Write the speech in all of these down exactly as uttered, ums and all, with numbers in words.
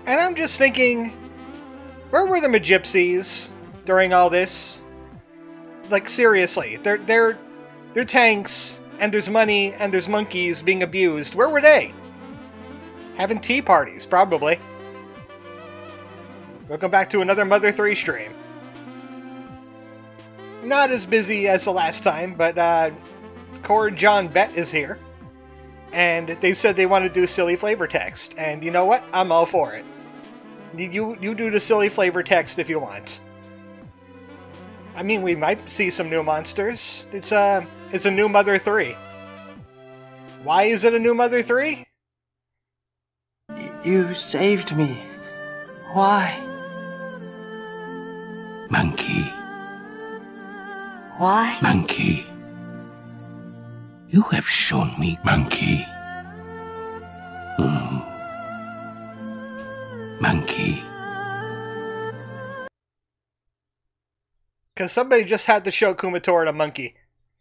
And I'm just thinking, where were the Magypsies during all this? Like, seriously, they're, they're, they're tanks, and there's money, and there's monkeys being abused. Where were they? Having tea parties, probably. Welcome back to another Mother three stream. Not as busy as the last time, but uh, Core John Bet is here. And they said they want to do silly flavor text. And you know what? I'm all for it. You, you do the silly flavor text if you want. I mean, we might see some new monsters. It's a, it's a new Mother three. Why is it a new Mother three? You saved me. Why? Monkey. Why? Monkey. You have shown me, Monkey. Mm. Monkey. Because somebody just had to show Kumatora to Monkey.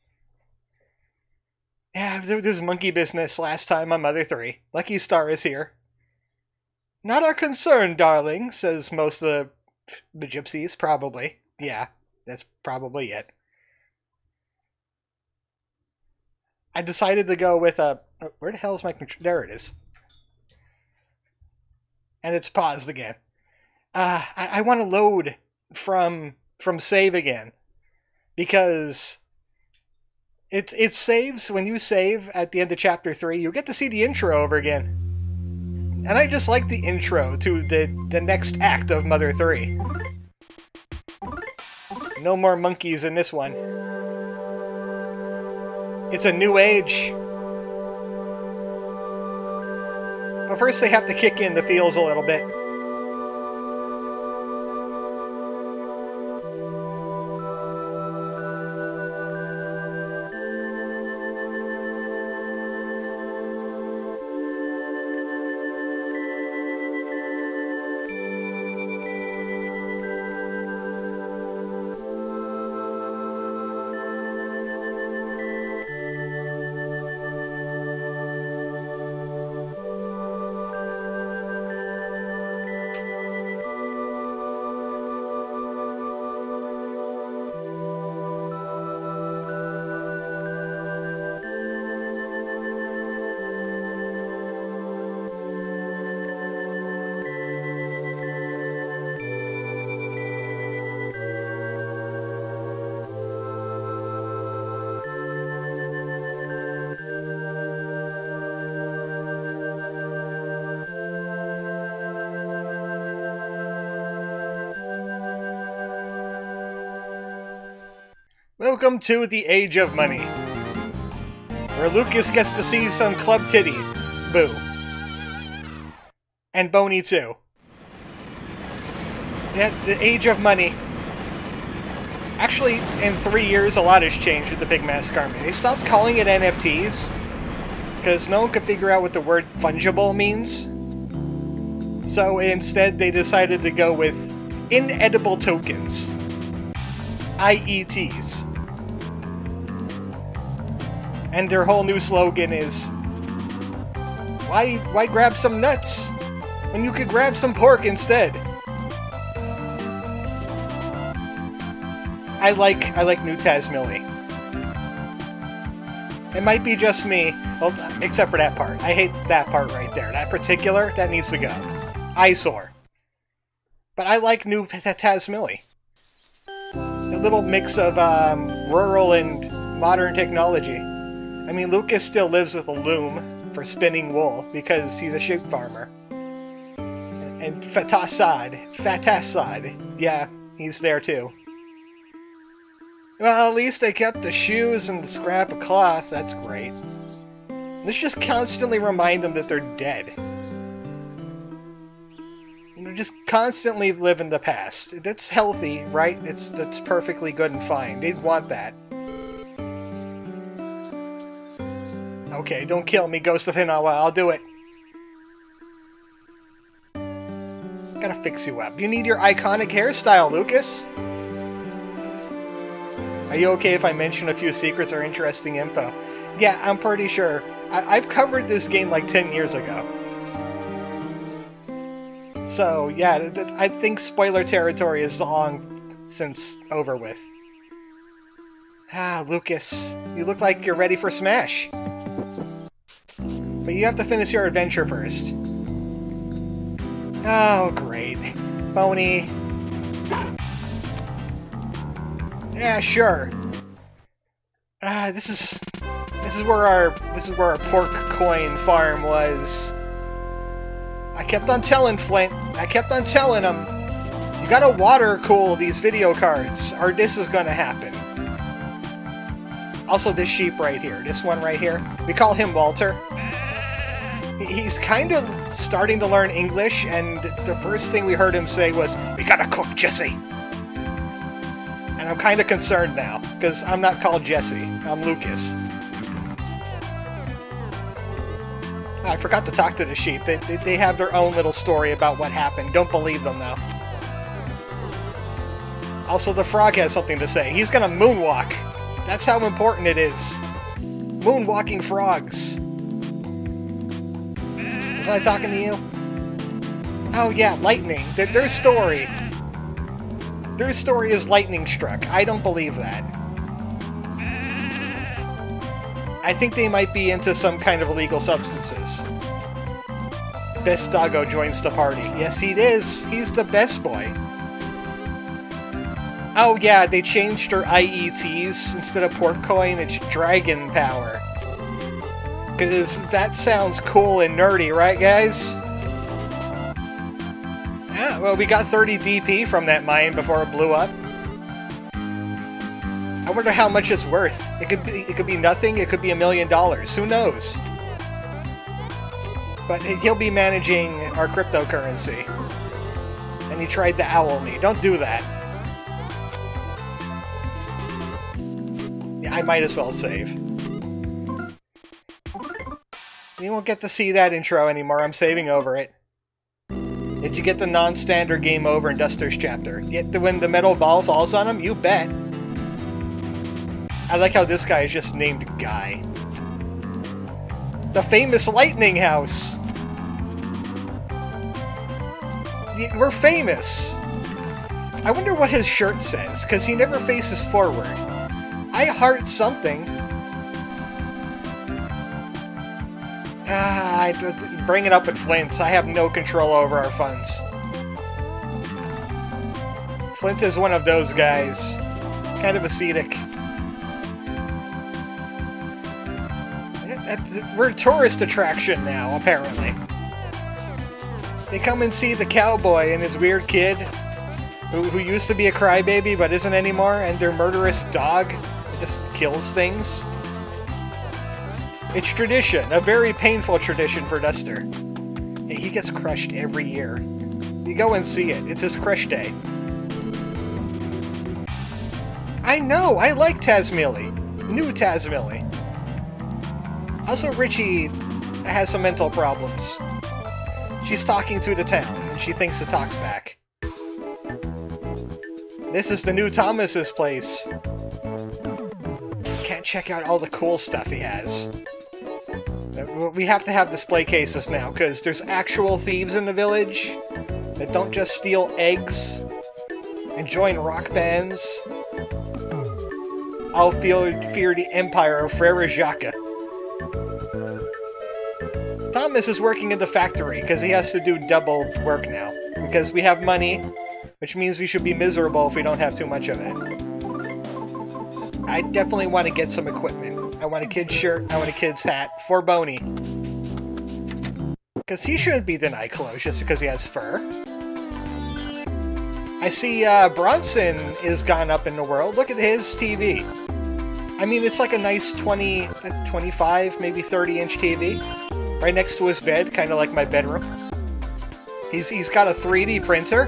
Yeah, there was monkey business last time on Mother three. Lucky Star is here. Not our concern, darling, says most of the Magypsies, probably. Yeah, that's probably it. I decided to go with a... Where the hell is my control? There it is. And it's paused again. Uh, I, I want to load from from save again. Because it, it saves, when you save at the end of Chapter three, you get to see the intro over again. And I just like the intro to the, the next act of Mother three. No more monkeys in this one. It's a new age. But first they have to kick in the feels a little bit. Welcome to the Age of Money, where Lucas gets to see some club titty. Boo. And Boney too. Yeah, the Age of Money. Actually, in three years, a lot has changed with the Big Mask Army. They stopped calling it N F Ts, because no one could figure out what the word fungible means. So instead, they decided to go with inedible tokens. I E Ts. And their whole new slogan is, why, why grab some nuts when you could grab some pork instead? I like, I like New Tasmilly. It might be just me, well, except for that part. I hate that part right there. That particular, that needs to go. Eyesore. But I like New Tasmilly. A little mix of um, rural and modern technology. I mean, Lucas still lives with a loom for spinning wool because he's a sheep farmer. And Fatasad, Fatasad, yeah, he's there too. Well, at least they kept the shoes and the scrap of cloth, that's great. Let's just constantly remind them that they're dead. You know, just constantly live in the past. That's healthy, right? It's that's perfectly good and fine. They'd want that. Okay, don't kill me, Ghost of Hinawa. I'll do it. Gotta fix you up. You need your iconic hairstyle, Lucas. Are you okay if I mention a few secrets or interesting info? Yeah, I'm pretty sure. I I've covered this game like ten years ago. So, yeah, th th I think spoiler territory is long since over with. Ah, Lucas, you look like you're ready for Smash. But you have to finish your adventure first. Oh, great. Boney. Yeah, sure. Ah, this is this is where our this is where our pork coin farm was. I kept on telling Flint. I kept on telling him, you gotta water cool these video cards, or this is gonna happen. Also, this sheep right here, this one right here, we call him Walter. He's kind of starting to learn English, and the first thing we heard him say was, "We gotta cook Jesse." And I'm kind of concerned now, because I'm not called Jesse, I'm Lucas. I forgot to talk to the sheep. They, they, they have their own little story about what happened. Don't believe them, though. Also, the frog has something to say. He's gonna moonwalk. That's how important it is. Moonwalking frogs. Was I talking to you? Oh yeah, lightning. Their, their story. Their story is lightning struck. I don't believe that. I think they might be into some kind of illegal substances. Best Doggo joins the party. Yes, he is. He's the best boy. Oh yeah, they changed their I E Ts. Instead of pork coin, it's dragon power. Because that sounds cool and nerdy, right guys? Yeah, well, we got thirty D P from that mine before it blew up. I wonder how much it's worth. It could be, it could be nothing, it could be a million dollars. Who knows? But he'll be managing our cryptocurrency. And he tried to owl me. Don't do that. Yeah, I might as well save. You won't get to see that intro anymore. I'm saving over it. Did you get the non-standard game over in Duster's chapter? Get the, when the metal ball falls on him? You bet. I like how this guy is just named Guy. The famous Lightning House! We're famous! I wonder what his shirt says, because he never faces forward. I heart something. Ah, I bring it up at Flint's. I have no control over our funds. Flint is one of those guys. Kind of ascetic. We're a tourist attraction now, apparently. They come and see the cowboy and his weird kid, who, who used to be a crybaby but isn't anymore, and their murderous dog that just kills things. It's tradition, a very painful tradition for Duster. He gets crushed every year. You go and see it. It's his crush day. I know! I like Tazmily. New Tazmily. Also, Richie has some mental problems. She's talking to the town, and she thinks the talk's back. This is the new Thomas's place. Can't check out all the cool stuff he has. We have to have display cases now, because there's actual thieves in the village that don't just steal eggs and join rock bands. I'll fear, fear the empire of Frere Jacques. Thomas is working in the factory because he has to do double work now. Because we have money, which means we should be miserable if we don't have too much of it. I definitely want to get some equipment. I want a kid's shirt, I want a kid's hat, for Boney. Because he shouldn't be denied clothes just because he has fur. I see uh, Bronson is gone up in the world. Look at his T V. I mean, it's like a nice twenty, twenty-five, maybe thirty inch T V. Right next to his bed, kind of like my bedroom. He's, he's got a three D printer.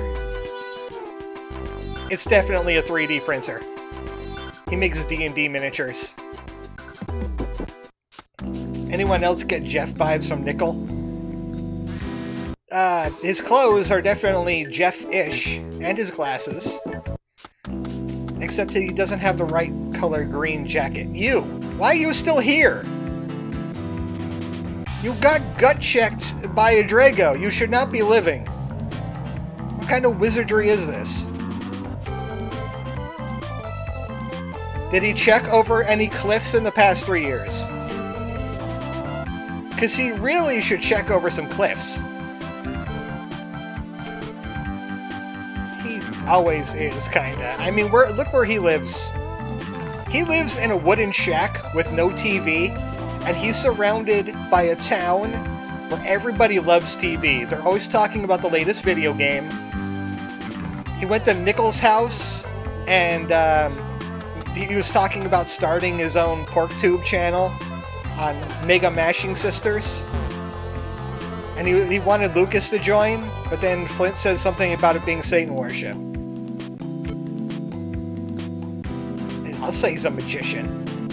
It's definitely a three D printer. He makes D and D miniatures. Anyone else get Jeff vibes from Nickel? Uh, his clothes are definitely Jeff-ish, and his glasses. Except he doesn't have the right color green jacket. You! Why are you still here? You got gut-checked by a Drago. You should not be living. kind of wizardry is this? Did he check over any cliffs in the past three years? Because he really should check over some cliffs. He always is, kinda. I mean, where, look where he lives. He lives in a wooden shack with no T V, and he's surrounded by a town where everybody loves T V. They're always talking about the latest video game. He went to Nickel's house, and um, he was talking about starting his own pork tube channel on Mega Mashing Sisters. And he, he wanted Lucas to join, but then Flint said something about it being Satan worship. I'll say he's a magician.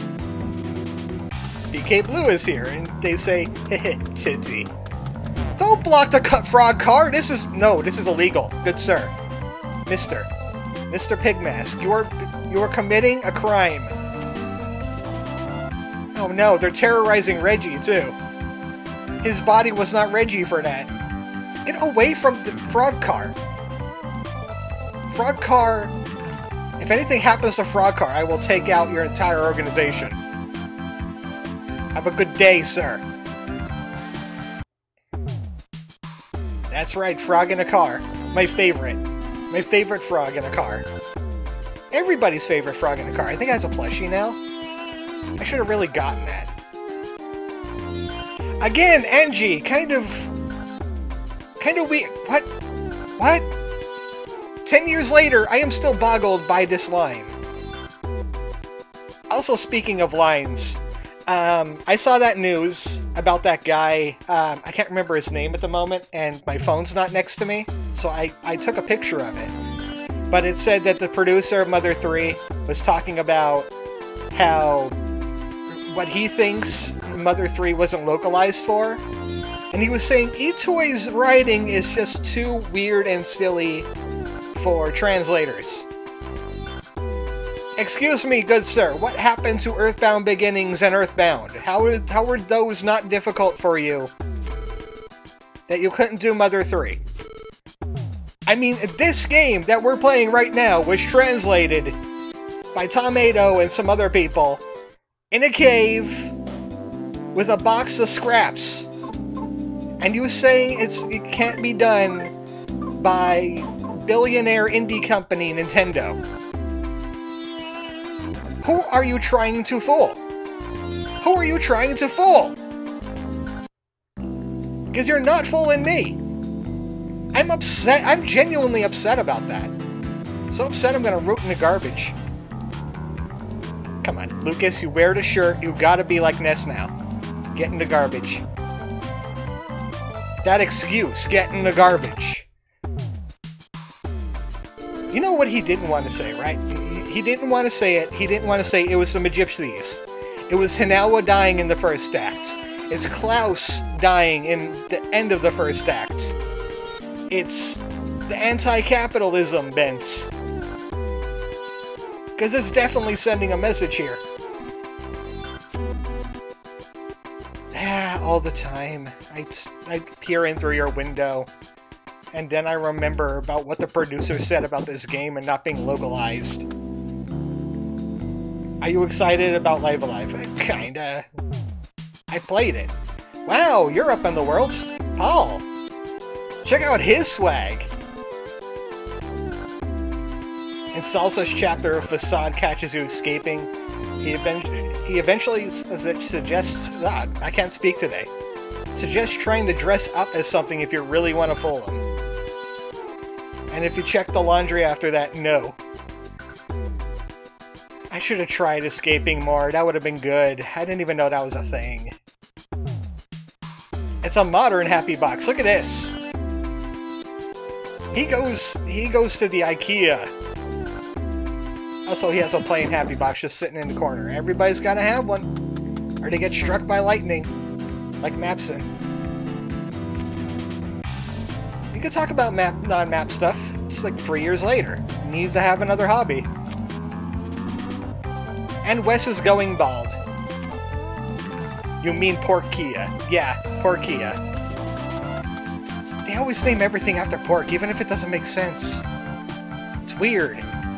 B K Blue is here, and they say, heh Titi. Don't block the cut frog car! This is... No, this is illegal. Good sir. Mister. Mister Pigmask, you are... You are committing a crime. Oh no, they're terrorizing Reggie, too. His body was not Reggie for that. Get away from the frog car. Frog car... If anything happens to Frog Car, I will take out your entire organization. Have a good day, sir. That's right, frog in a car. My favorite. My favorite frog in a car. Everybody's favorite frog in a car. I think it has a plushie now. I should have really gotten that. Again, Angie, kind of... Kind of weird. What? What? Ten years later, I am still boggled by this line. Also, speaking of lines, um, I saw that news about that guy, um, I can't remember his name at the moment, and my phone's not next to me, so I, I took a picture of it. But it said that the producer of Mother three was talking about how what he thinks Mother three wasn't localized for, and he was saying E-Toy's writing is just too weird and silly for translators. Excuse me, good sir, what happened to Earthbound Beginnings and Earthbound? How, how were those not difficult for you that you couldn't do Mother three? I mean, this game that we're playing right now was translated by Tomato and some other people in a cave with a box of scraps. And you saying it's it can't be done by billionaire indie company Nintendo. Who are you trying to fool? Who are you trying to fool? Because you're not fooling me. I'm upset. I'm genuinely upset about that. So upset I'm gonna root in the garbage. Come on, Lucas, you wear the shirt. You gotta be like Ness now. Get in the garbage. That excuse, get in the garbage. You know what he didn't want to say, right? He didn't want to say it. He didn't want to say it was the Magypsies. It was Hinawa dying in the first act. It's Klaus dying in the end of the first act. It's the anti-capitalism bent. Because it's definitely sending a message here. Ah, all the time. I, I peer in through your window. And then I remember about what the producer said about this game and not being localized. Are you excited about Live Alive? Kinda. I played it. Wow, you're up in the world. Paul. Check out his swag. In Salsa's chapter of Facade catches you escaping. He, event he eventually suggests... Ah, I can't speak today. Suggests trying to dress up as something if you really want to fool him. And if you check the laundry after that, no. I should have tried escaping more. That would have been good. I didn't even know that was a thing. It's a modern Happy Box. Look at this. He goes he goes to the IKEA. Also, he has a plain Happy Box just sitting in the corner. Everybody's gotta have one. Or they get struck by lightning. Like Mapson. You could talk about map non-map stuff. It's like three years later. Needs to have another hobby. And Wes is going bald. You mean Porkia. Yeah, Porkia. They always name everything after pork, even if it doesn't make sense. It's weird.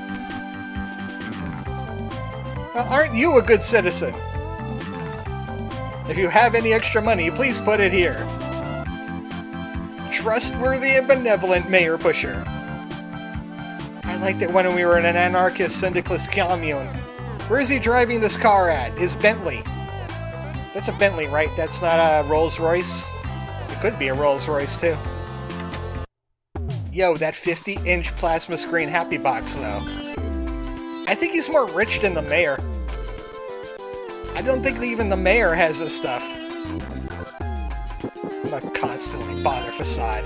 Well, aren't you a good citizen? If you have any extra money, please put it here. Trustworthy and benevolent mayor pusher. I liked it when we were in an anarchist syndicalist commune. Where is he driving this car at? His Bentley. That's a Bentley, right? That's not a Rolls-Royce? It could be a Rolls-Royce, too. Yo, that fifty inch plasma screen Happy Box, though. I think he's more rich than the mayor. I don't think even the mayor has this stuff. I'm not constantly bother facade.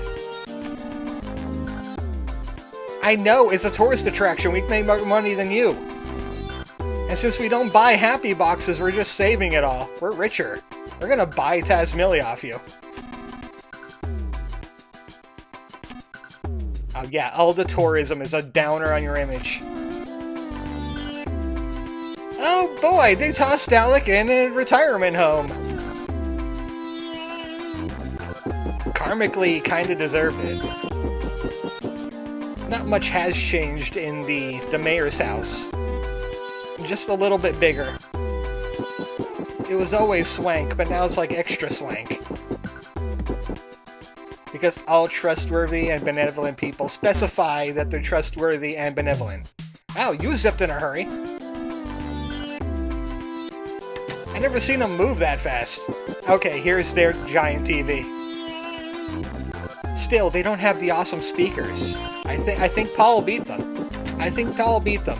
I know, it's a tourist attraction. We make more money than you. And since we don't buy Happy Boxes, we're just saving it all. We're richer. We're gonna buy Tasmilly off you. Oh yeah, all the tourism is a downer on your image. Oh boy, they tossed Alec in a retirement home. Karmically, kinda deserved it. Not much has changed in the, the mayor's house. Just a little bit bigger. It was always swank, but now it's like extra swank. Because all trustworthy and benevolent people specify that they're trustworthy and benevolent. Wow, you zipped in a hurry. I never seen them move that fast. Okay, here's their giant T V. Still, they don't have the awesome speakers. I think I think Paul beat them. I think Paul beat them.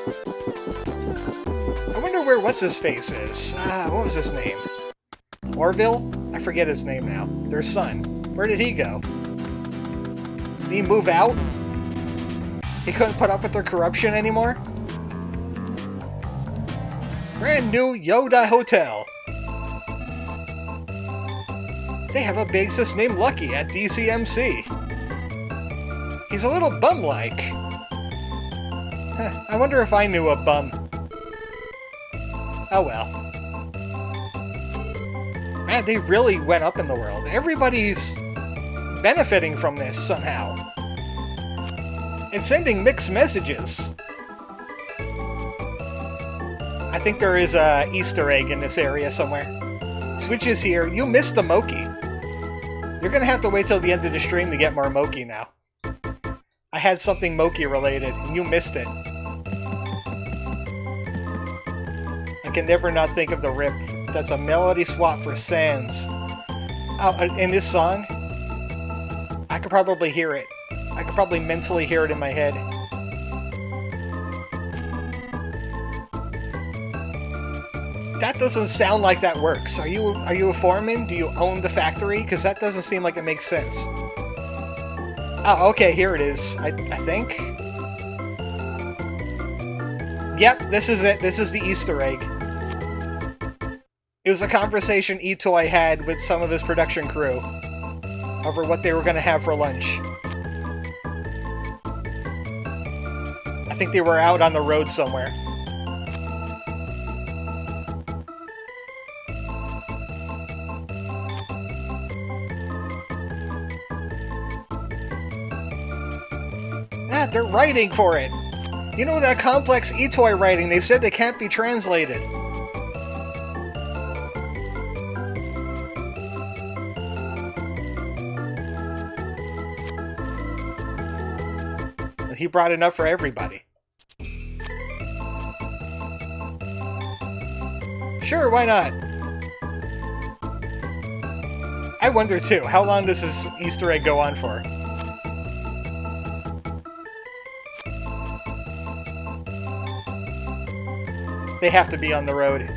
I wonder where what's-his-face is. Ah, what was his name? Orville? I forget his name now. Their son. Where did he go? Did he move out? He couldn't put up with their corruption anymore? Brand new Yoda Hotel. They have a bassist named Lucky at D C M C. He's a little bum-like. Huh, I wonder if I knew a bum. Oh well. Man, they really went up in the world. Everybody's benefiting from this somehow. And sending mixed messages. I think there is a Easter egg in this area somewhere. Switch is here. You missed the Moki. You're gonna have to wait till the end of the stream to get more Moki now. I had something Moki related, and you missed it. I can never not think of the rip. That's a melody swap for Sans. Oh, in this song, I could probably hear it. I could probably mentally hear it in my head. That doesn't sound like that works. Are you are you a foreman? Do you own the factory? Because that doesn't seem like it makes sense. Oh, okay, here it is. I, I think. Yep, this is it. This is the Easter egg. It was a conversation Itoy had with some of his production crew over what they were going to have for lunch. I think they were out on the road somewhere. Ah, they're writing for it! You know that complex Itoy writing, they said they can't be translated. He brought enough for everybody. Sure, why not? I wonder too, how long does this Easter egg go on for? They have to be on the road.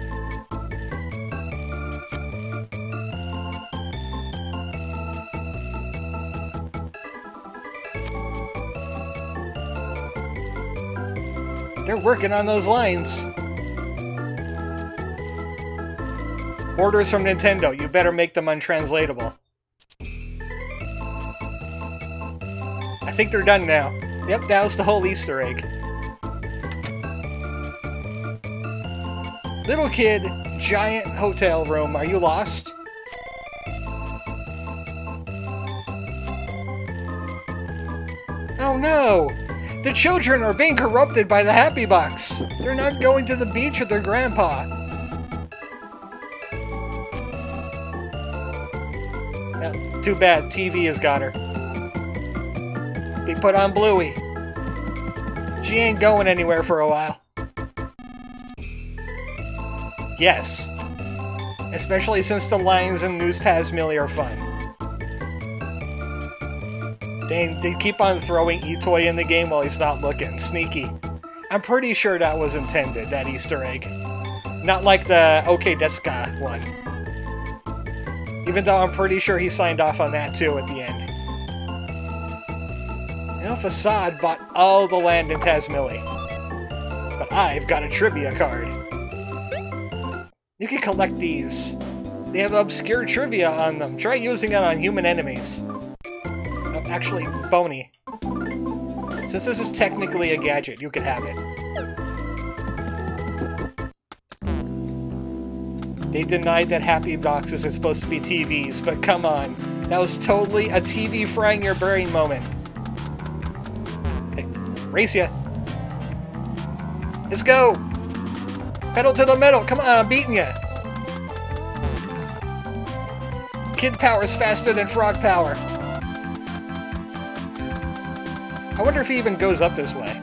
They're working on those lines. Orders from Nintendo. You better make them untranslatable. I think they're done now. Yep, that was the whole Easter egg. Little kid, giant hotel room. Are you lost? no! The children are being corrupted by the Happy Box! They're not going to the beach with their grandpa! Oh, too bad, T V has got her. They put on Bluey. She ain't going anywhere for a while. Yes. Especially since the lines in News Tasmilly are fun. They, they keep on throwing E-Toy in the game while he's not looking. Sneaky. I'm pretty sure that was intended, that Easter egg. Not like the OK Deska one. Even though I'm pretty sure he signed off on that too at the end. Now Facade bought all the land in Tasmilly. But I've got a trivia card. You can collect these. They have obscure trivia on them. Try using it on human enemies. Oh, actually, Boney. Since this is technically a gadget, you can have it. They denied that Happy Boxes are supposed to be T Vs, but come on. That was totally a T V frying your brain moment. Hey, race ya. Let's go! Pedal to the metal! Come on, I'm beating ya! Kid power's faster than frog power. I wonder if he even goes up this way.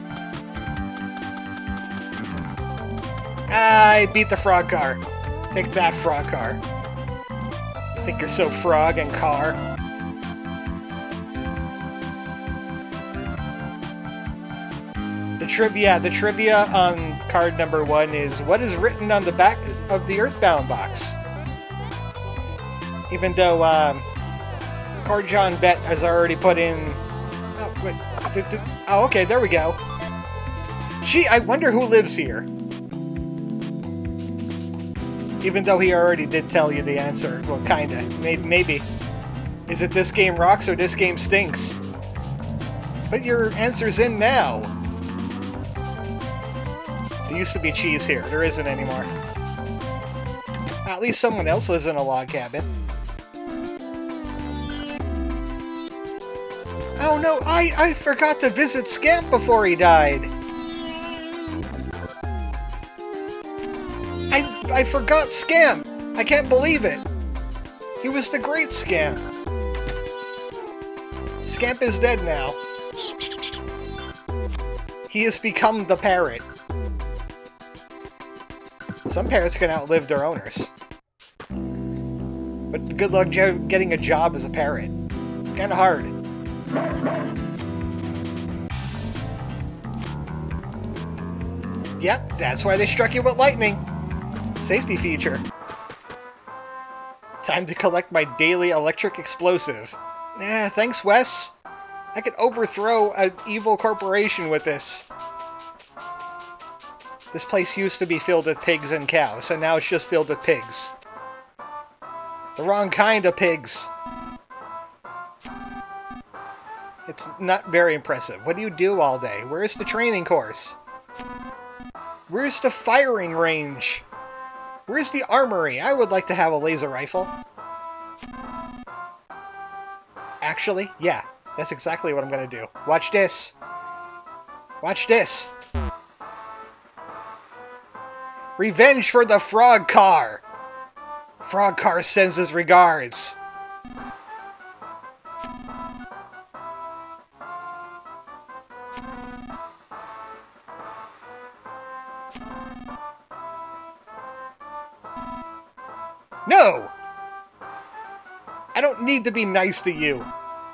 I beat the frog car. Take that, frog car. Think you're so frog and car? The trivia, the trivia on card number one is what is written on the back of the Earthbound box. Even though um, Card John Bet has already put in. Oh wait. Did, did, oh, okay. There we go. Gee, I wonder who lives here. Even though he already did tell you the answer. Well, kinda. Maybe. Maybe. Is it this game rocks or this game stinks? But your answer's in now. There used to be cheese here. There isn't anymore. At least someone else lives in a log cabin. Oh no, I, I forgot to visit Scamp before he died. I, I forgot Scamp. I can't believe it. He was the great Scamp. Scamp is dead now. He has become the parrot. Some parrots can outlive their owners. But good luck getting a job as a parrot. Kinda hard. Yep, that's why they struck you with lightning. Safety feature. Time to collect my daily electric explosive. Nah, thanks, Wes. I could overthrow an evil corporation with this. This place used to be filled with pigs and cows, and now it's just filled with pigs. The wrong kind of pigs. It's not very impressive. What do you do all day? Where's the training course? Where's the firing range? Where's the armory? I would like to have a laser rifle. Actually, yeah. That's exactly what I'm gonna do. Watch this. Watch this. Revenge for the frog car. Frog car sends his regards. No! I don't need to be nice to you.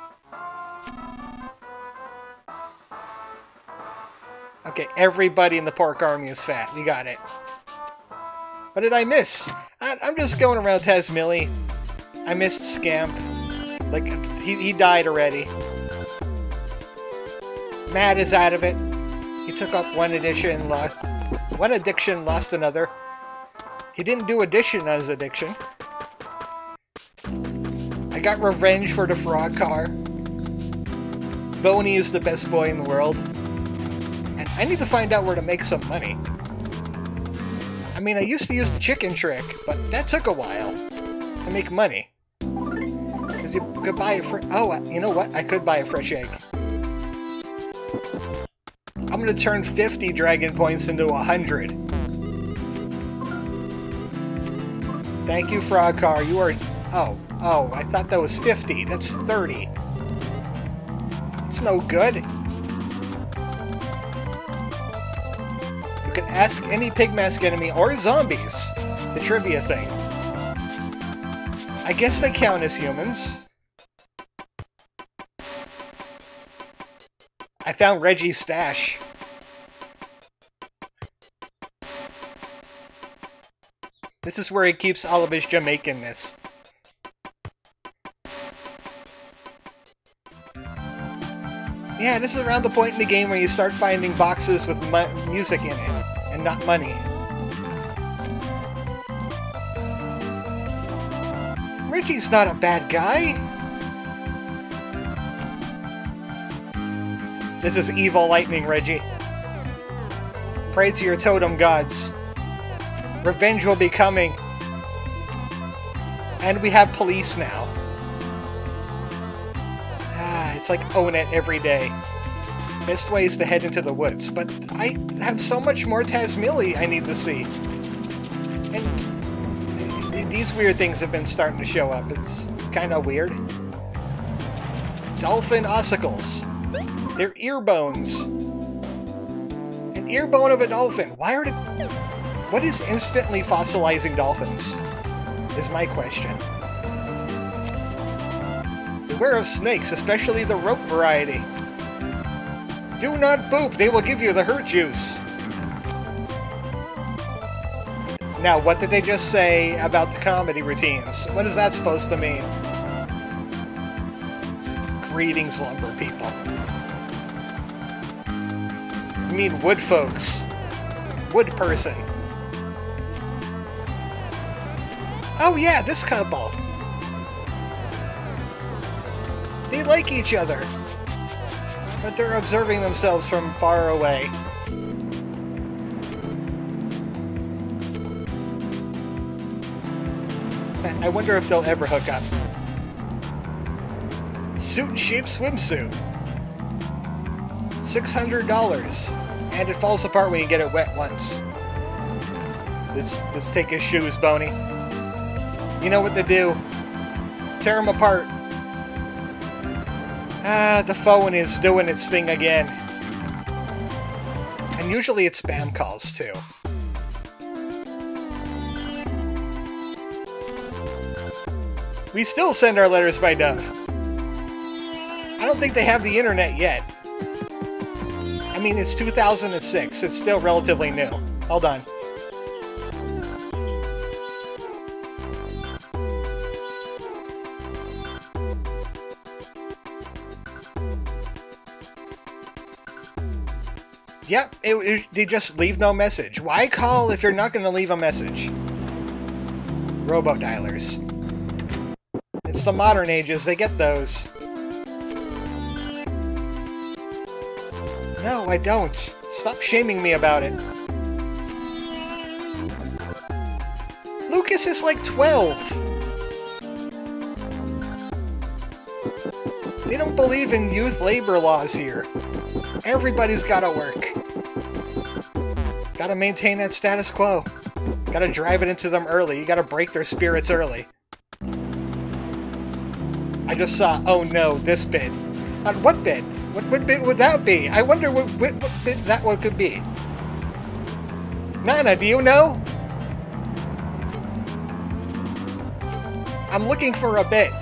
Okay, everybody in the pork army is fat. We got it. What did I miss? I, I'm just going around Tasmilly. I missed Scamp. Like, he, he died already. Matt is out of it. He took up one addiction, lost... One addiction, lost another. He didn't do addition as addiction. I got revenge for the frog car. Boney is the best boy in the world. And I need to find out where to make some money. I mean, I used to use the chicken trick, but that took a while to make money. Because you could buy a fr- Oh, you know what? I could buy a fresh egg. I'm gonna turn fifty dragon points into one hundred. Thank you, Frog Car. You are... Oh, oh, I thought that was fifty. That's thirty. It's no good. You can ask any pig mask enemy or zombies. The trivia thing. I guess they count as humans. I found Reggie's stash. This is where he keeps all of his Jamaicanness. Yeah, this is around the point in the game where you start finding boxes with mu music in it, and not money. Reggie's not a bad guy! This is evil lightning, Reggie. Pray to your totem gods. Revenge will be coming. And we have police now. Ah, it's like own it every day. Best way is to head into the woods, but I have so much more Tasmili I need to see. And these weird things have been starting to show up. It's kind of weird. Dolphin ossicles. They're ear bones. An ear bone of a dolphin. Why are they... What is instantly fossilizing dolphins? Is my question. Beware of snakes, especially the rope variety. Do not boop, they will give you the hurt juice. Now, what did they just say about the comedy routines? What is that supposed to mean? Greetings, lumber people. You mean wood folks. Wood person. Oh yeah, this couple. They like each other. But they're observing themselves from far away. I wonder if they'll ever hook up. Suit-shaped swimsuit. six hundred dollars. And it falls apart when you get it wet once. Let's, let's take his shoes, Boney. You know what to do. Tear them apart. Ah, the phone is doing its thing again. And usually it's spam calls, too. We still send our letters by Dove. I don't think they have the internet yet. I mean, it's two thousand six. It's still relatively new. Hold on. Yep, it, it, they just leave no message. Why call if you're not going to leave a message? Robo-dialers. It's the modern ages, they get those. No, I don't. Stop shaming me about it. Lucas is like twelve. They don't believe in youth labor laws here. Everybody's gotta work. Gotta maintain that status quo. Gotta drive it into them early. You gotta break their spirits early. I just saw, oh no, this bit. Uh, what bit? What, what bit would that be? I wonder what, what, what bit that one could be. Nana, do you know? I'm looking for a bit.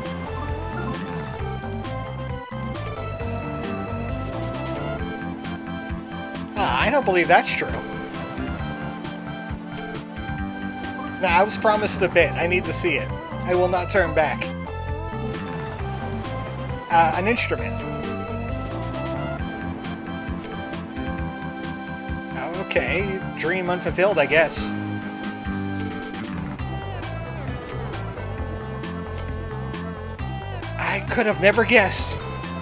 Ah, I don't believe that's true. Nah, I was promised a bit. I need to see it. I will not turn back. Uh, an instrument. Okay, dream unfulfilled, I guess. I could have never guessed.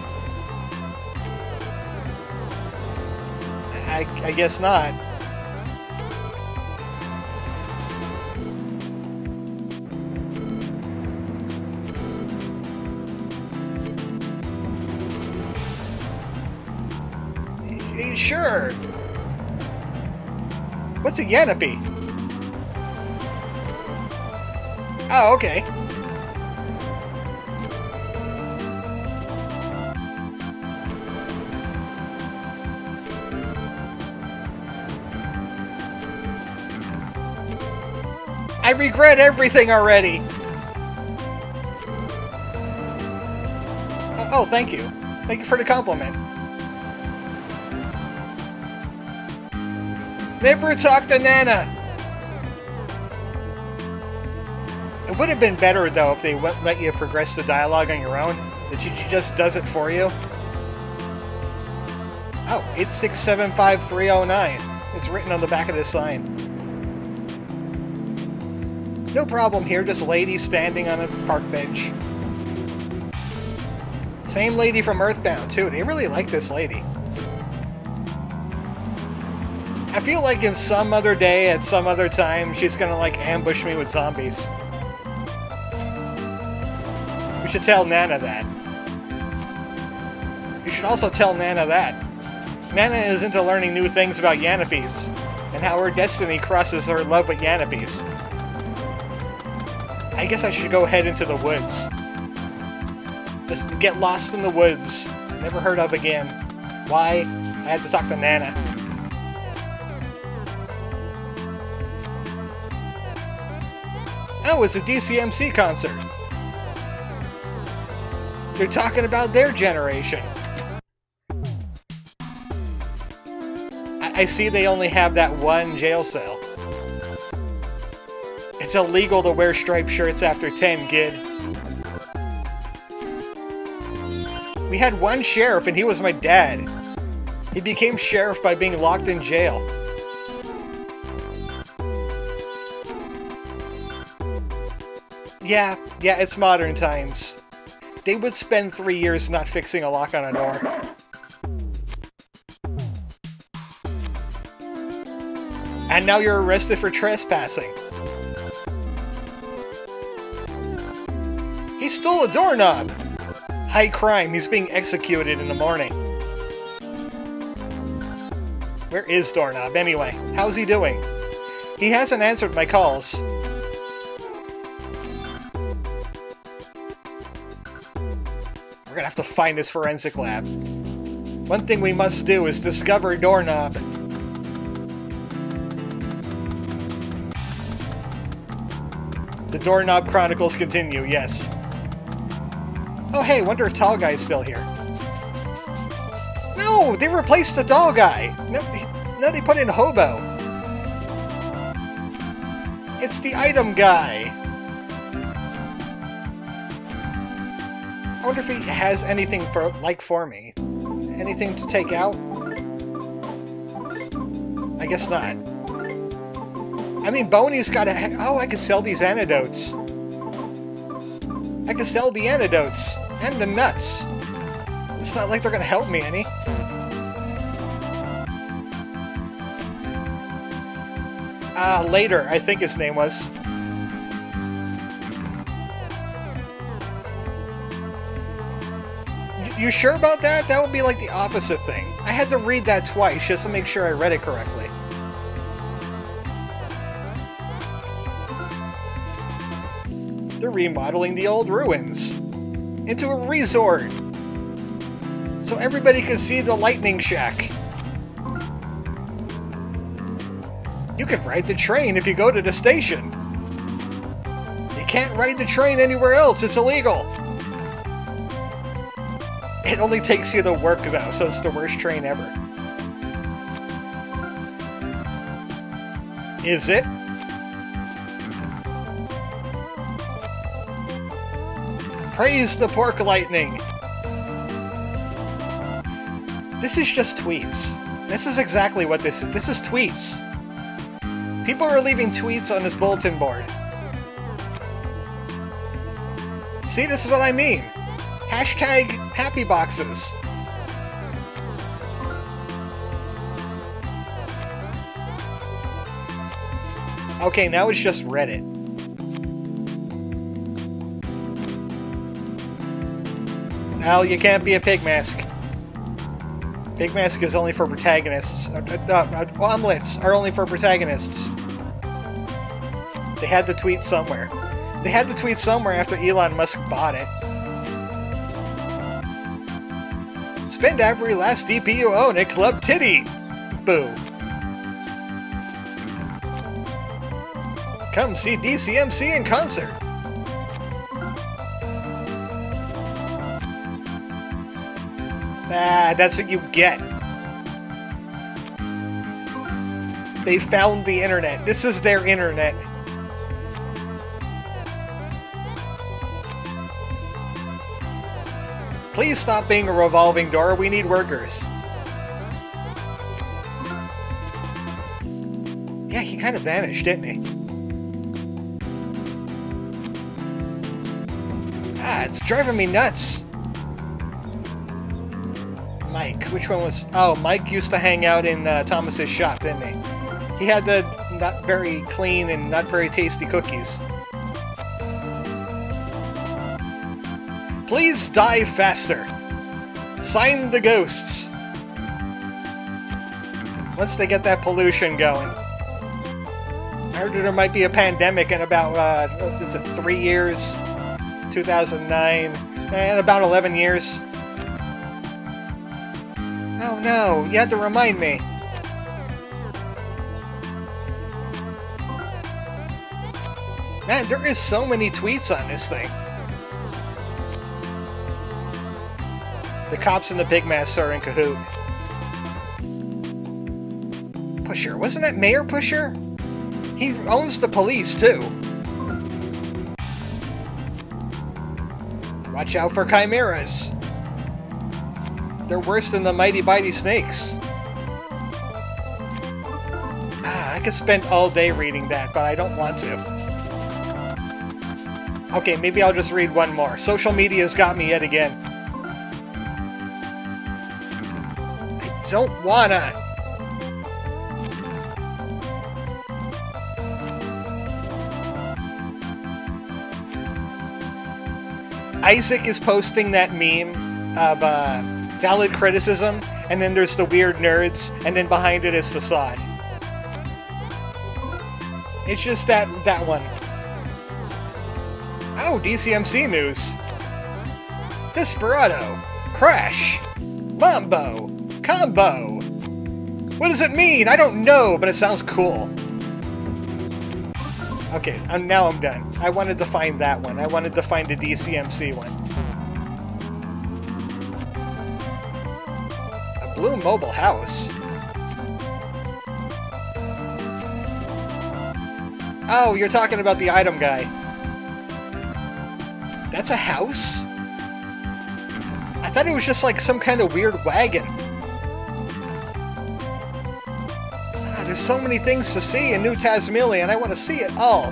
I, I guess not. sure. What's a Yanapi? Oh, okay. I regret everything already! Oh, thank you. Thank you for the compliment. Never talk to Nana! It would have been better, though, if they let you progress the dialogue on your own. That she just does it for you. Oh, eight six seven five three oh nine. It's written on the back of the sign. No problem here, just lady standing on a park bench. Same lady from Earthbound, too. They really like this lady. I feel like in some other day, at some other time, she's gonna, like, ambush me with zombies. We should tell Nana that. You should also tell Nana that. Nana is into learning new things about Yanapis, and how her destiny crosses her love with Yanapis. I guess I should go head into the woods. Just get lost in the woods. Never heard of again. Why? I had to talk to Nana. Oh, it's a D C M C concert. They're talking about their generation. I, I see they only have that one jail cell. It's illegal to wear striped shirts after ten, kid. We had one sheriff, and he was my dad. He became sheriff by being locked in jail. Yeah, yeah, it's modern times. They would spend three years not fixing a lock on a door. And now you're arrested for trespassing. He stole a doorknob! High crime, he's being executed in the morning. Where is Doorknob, anyway? How's he doing? He hasn't answered my calls. We're gonna have to find his forensic lab. One thing we must do is discover Doorknob. The Doorknob Chronicles continue, yes. Oh hey, wonder if Tall Guy's still here. No! They replaced the Tall Guy! No, no, they put in Hobo. It's the item guy. I wonder if he has anything for like for me. Anything to take out? I guess not. I mean, Boney's got a... Oh, I could sell these antidotes. I could sell the antidotes. And the nuts. It's not like they're gonna help me any. Ah, uh, later, I think his name was. You sure about that? That would be like the opposite thing. I had to read that twice just to make sure I read it correctly. They're remodeling the old ruins into a resort so everybody can see the lightning shack. You can ride the train if you go to the station. You can't ride the train anywhere else, it's illegal. It only takes you to work though, so it's the worst train ever. Is it? Praise the pork lightning! This is just tweets. This is exactly what this is. This is tweets. People are leaving tweets on this bulletin board. See, this is what I mean. Hashtag happy boxes. Okay, now it's just Reddit. Al, you can't be a pig mask. Big Mask is only for protagonists. Uh, uh, uh, omelets are only for protagonists. They had the tweet somewhere. They had the tweet somewhere after Elon Musk bought it. Spend every last D P you own at Club Titi! Boo. Come see D C M C in concert! Ah, that's what you get. They found the internet. This is their internet. Please stop being a revolving door. We need workers. Yeah, he kind of vanished, didn't he? Ah, it's driving me nuts. Mike, which one was... Oh, Mike used to hang out in uh, Thomas's shop, didn't he? He had the not very clean and not very tasty cookies. Please die faster. Sign the ghosts. Once they get that pollution going. I heard there might be a pandemic in about, uh, what is it, three years? two thousand nine. And about eleven years. Oh no, you had to remind me. Man, there is so many tweets on this thing. The cops and the Big Mask are in cahoot. Pusher. Wasn't that Mayor Pusher? He owns the police, too. Watch out for chimeras. They're worse than the mighty bitey snakes. Ah, I could spend all day reading that, but I don't want to. Okay, maybe I'll just read one more. Social media's got me yet again. Don't wanna. Isaac is posting that meme of uh, valid criticism, and then there's the weird nerds, and then behind it is facade. It's just that that one. Oh, D C M C news. Desperado. Crash. Mambo. Combo! What does it mean? I don't know, but it sounds cool. Okay, I'm, now I'm done. I wanted to find that one. I wanted to find the D C M C one. A blue mobile house? Oh, you're talking about the item guy. That's a house? I thought it was just like some kind of weird wagon. There's so many things to see in New Tasmania, and I want to see it all.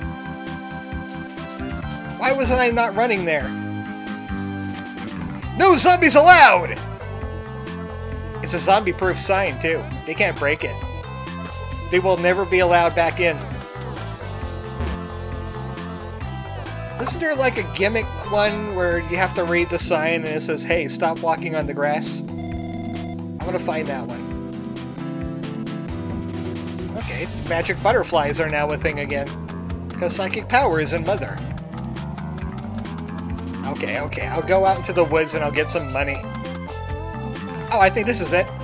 Why wasn't I not running there? No zombies allowed! It's a zombie-proof sign, too. They can't break it. They will never be allowed back in. Isn't there like a gimmick one where you have to read the sign and it says, hey, stop walking on the grass? I'm gonna find that one. Okay, magic butterflies are now a thing again. Because psychic power is in Mother. Okay, okay, I'll go out into the woods and I'll get some money. Oh, I think this is it.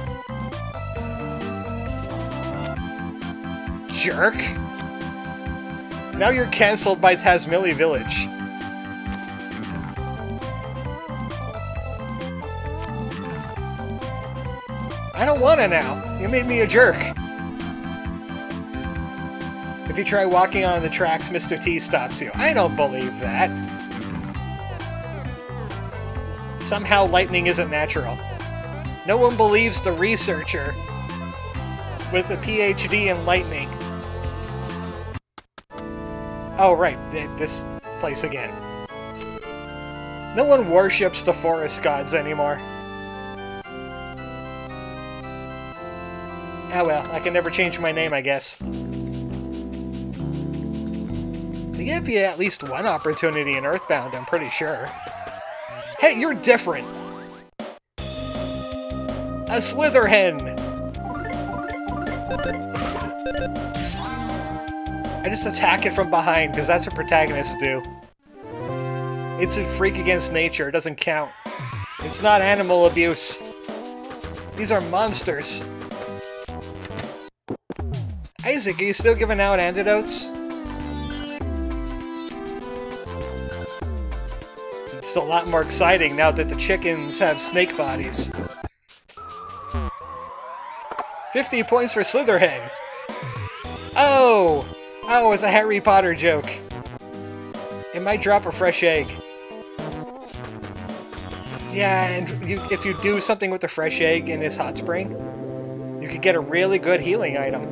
Jerk. Now you're cancelled by Tasmili Village. I don't wanna now. You made me a jerk. If you try walking on the tracks, Mister T stops you. I don't believe that. Somehow lightning isn't natural. No one believes the researcher with a P H D in lightning. Oh, right. This place again. No one worships the forest gods anymore. Ah well, I can never change my name, I guess. They give you at least one opportunity in Earthbound, I'm pretty sure. Hey, you're different! A slither hen! I just attack it from behind, because that's what protagonists do. It's a freak against nature, it doesn't count. It's not animal abuse. These are monsters. Isaac, are you still giving out antidotes? It's a lot more exciting now that the chickens have snake bodies. fifty points for Slitherhead. Oh! Oh, it's a Harry Potter joke. It might drop a fresh egg. Yeah, and you, if you do something with the fresh egg in this hot spring, you could get a really good healing item.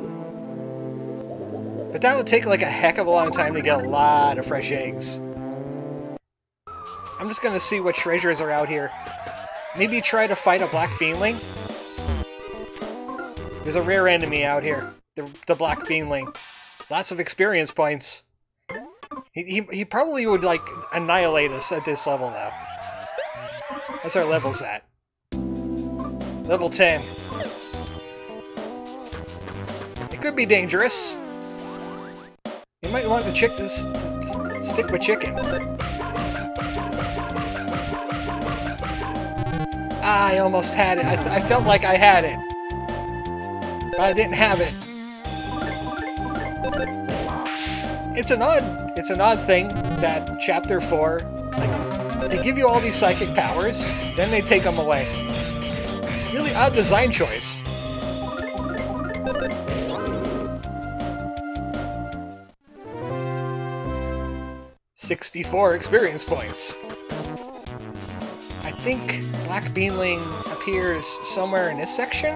But that would take like a heck of a long time to get a lot of fresh eggs. I'm just gonna see what treasures are out here. Maybe try to fight a black beanling? There's a rare enemy out here. The, the black beanling. Lots of experience points. He, he, he probably would, like, annihilate us at this level, though. What's our levels at? Level ten. It could be dangerous. You might want to chick this, stick with chicken. Ah, I almost had it. I, I felt like I had it. But I didn't have it. It's an odd, it's an odd thing that Chapter four, like, they give you all these psychic powers, then they take them away. Really odd design choice. sixty-four experience points. I think Black Beanling appears somewhere in this section?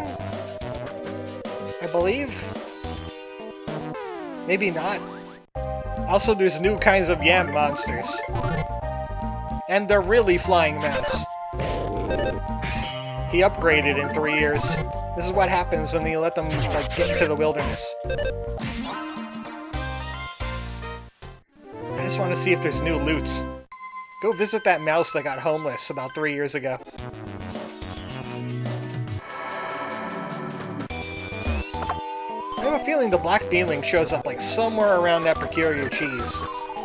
I believe? Maybe not. Also, there's new kinds of yam monsters. And they're really flying mouse. He upgraded in three years. This is what happens when you let them, like, get into the wilderness. I just want to see if there's new loot. Go visit that mouse that got homeless about three years ago. I have a feeling the Black Beanling shows up like somewhere around that peculiar cheese.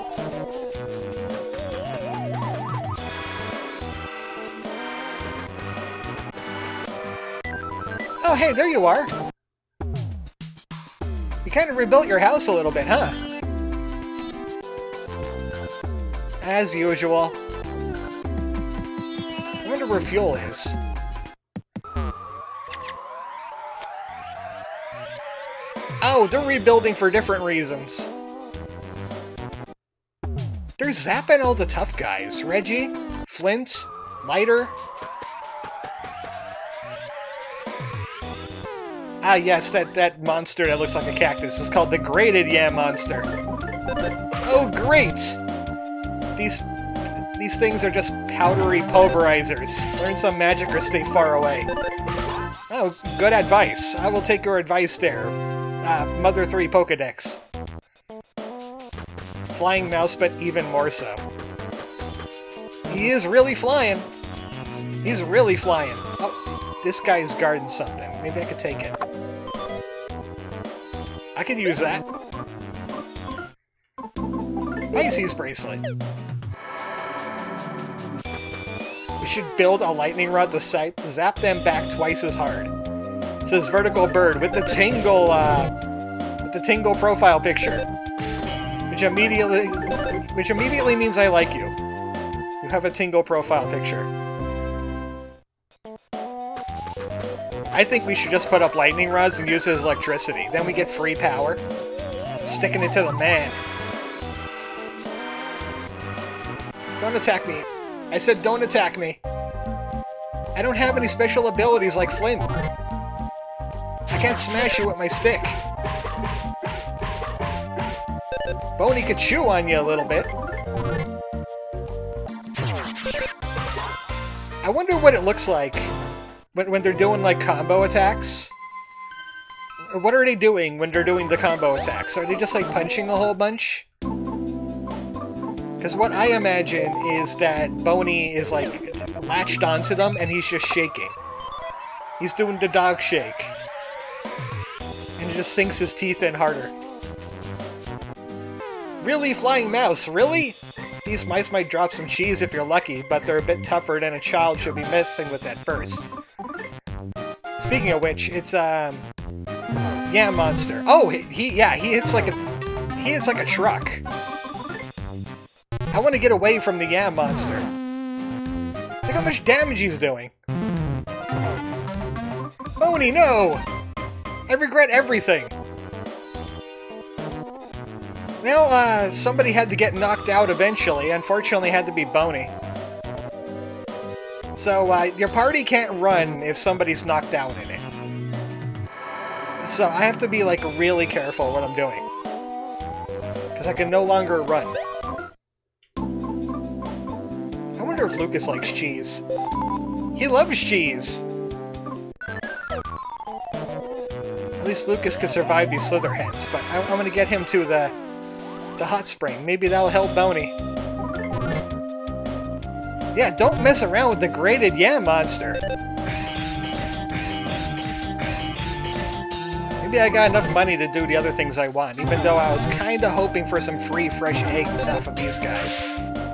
Oh hey, there you are! You kind of rebuilt your house a little bit, huh? As usual. I wonder where fuel is. Oh, they're rebuilding for different reasons. They're zapping all the tough guys. Reggie, Flint, Lighter. Ah yes, that, that monster that looks like a cactus is called the Graded Yam Monster. Oh great! These these things are just powdery pulverizers. Learn some magic or stay far away. Oh, good advice. I will take your advice there. Uh, Mother three Pokedex. Flying mouse, but even more so. He is really flying. He's really flying. Oh, this guy's guarding something. Maybe I could take it. I could use that. Pisces bracelet. We should build a lightning rod to zap them back twice as hard. It says vertical bird with the tingle, uh, with the tingle profile picture, which immediately, which immediately means I like you. You have a tingle profile picture. I think we should just put up lightning rods and use it as electricity. Then we get free power. Sticking it to the man. Don't attack me. I said don't attack me. I don't have any special abilities like Flint. I can't smash you with my stick. Boney could chew on you a little bit. I wonder what it looks like when, when they're doing, like, combo attacks. What are they doing when they're doing the combo attacks? Are they just, like, punching a whole bunch? Because what I imagine is that Boney is, like, latched onto them and he's just shaking. He's doing the dog shake. And he just sinks his teeth in harder. Really, Flying Mouse? Really? These mice might drop some cheese if you're lucky, but they're a bit tougher than a child should be messing with at first. Speaking of which, it's, um... Yam Monster. Oh, he, he yeah, he hits like a... He hits like a truck. I want to get away from the Yam Monster. Look how much damage he's doing. Boney, no! I regret everything. Well, uh, somebody had to get knocked out eventually. Unfortunately, it had to be Boney. So, uh, your party can't run if somebody's knocked out in it. So, I have to be, like, really careful what I'm doing. Because I can no longer run. I wonder if Lucas likes cheese. He loves cheese! At least Lucas could survive these Slitherheads, but I, I'm gonna get him to the... the hot spring. Maybe that'll help Boney. Yeah, don't mess around with the grated Yam Monster. Maybe I got enough money to do the other things I want, even though I was kinda hoping for some free fresh eggs off of these guys.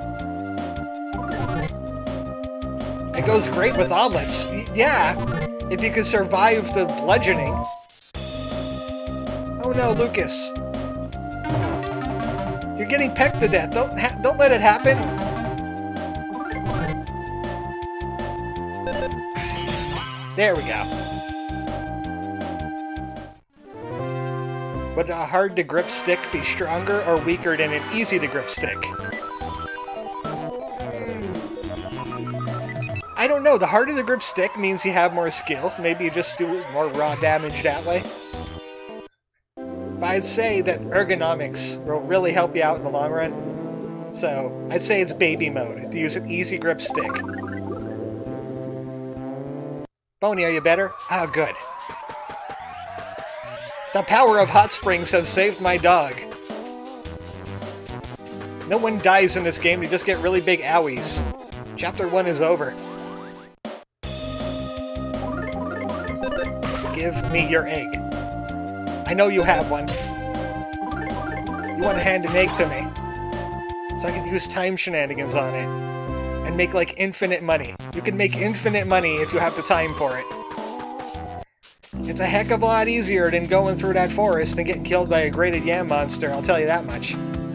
It goes great with omelets. Yeah, if you could survive the bludgeoning. Oh no, Lucas. You're getting pecked to death. Don't ha don't let it happen. There we go. Would a hard-to-grip stick be stronger or weaker than an easy-to-grip stick? I don't know. The harder-to-grip stick means you have more skill. Maybe you just do more raw damage that way. But I'd say that ergonomics will really help you out in the long run. So, I'd say it's baby mode, to use an easy grip stick. Boney, are you better? Oh, good. The power of hot springs have saved my dog. No one dies in this game, they just get really big owies. Chapter one is over. Give me your egg. I know you have one. You want to hand an egg to me, so I can use time shenanigans on it, and make, like, infinite money. You can make infinite money if you have the time for it. It's a heck of a lot easier than going through that forest and getting killed by a grated Yam Monster, I'll tell you that much.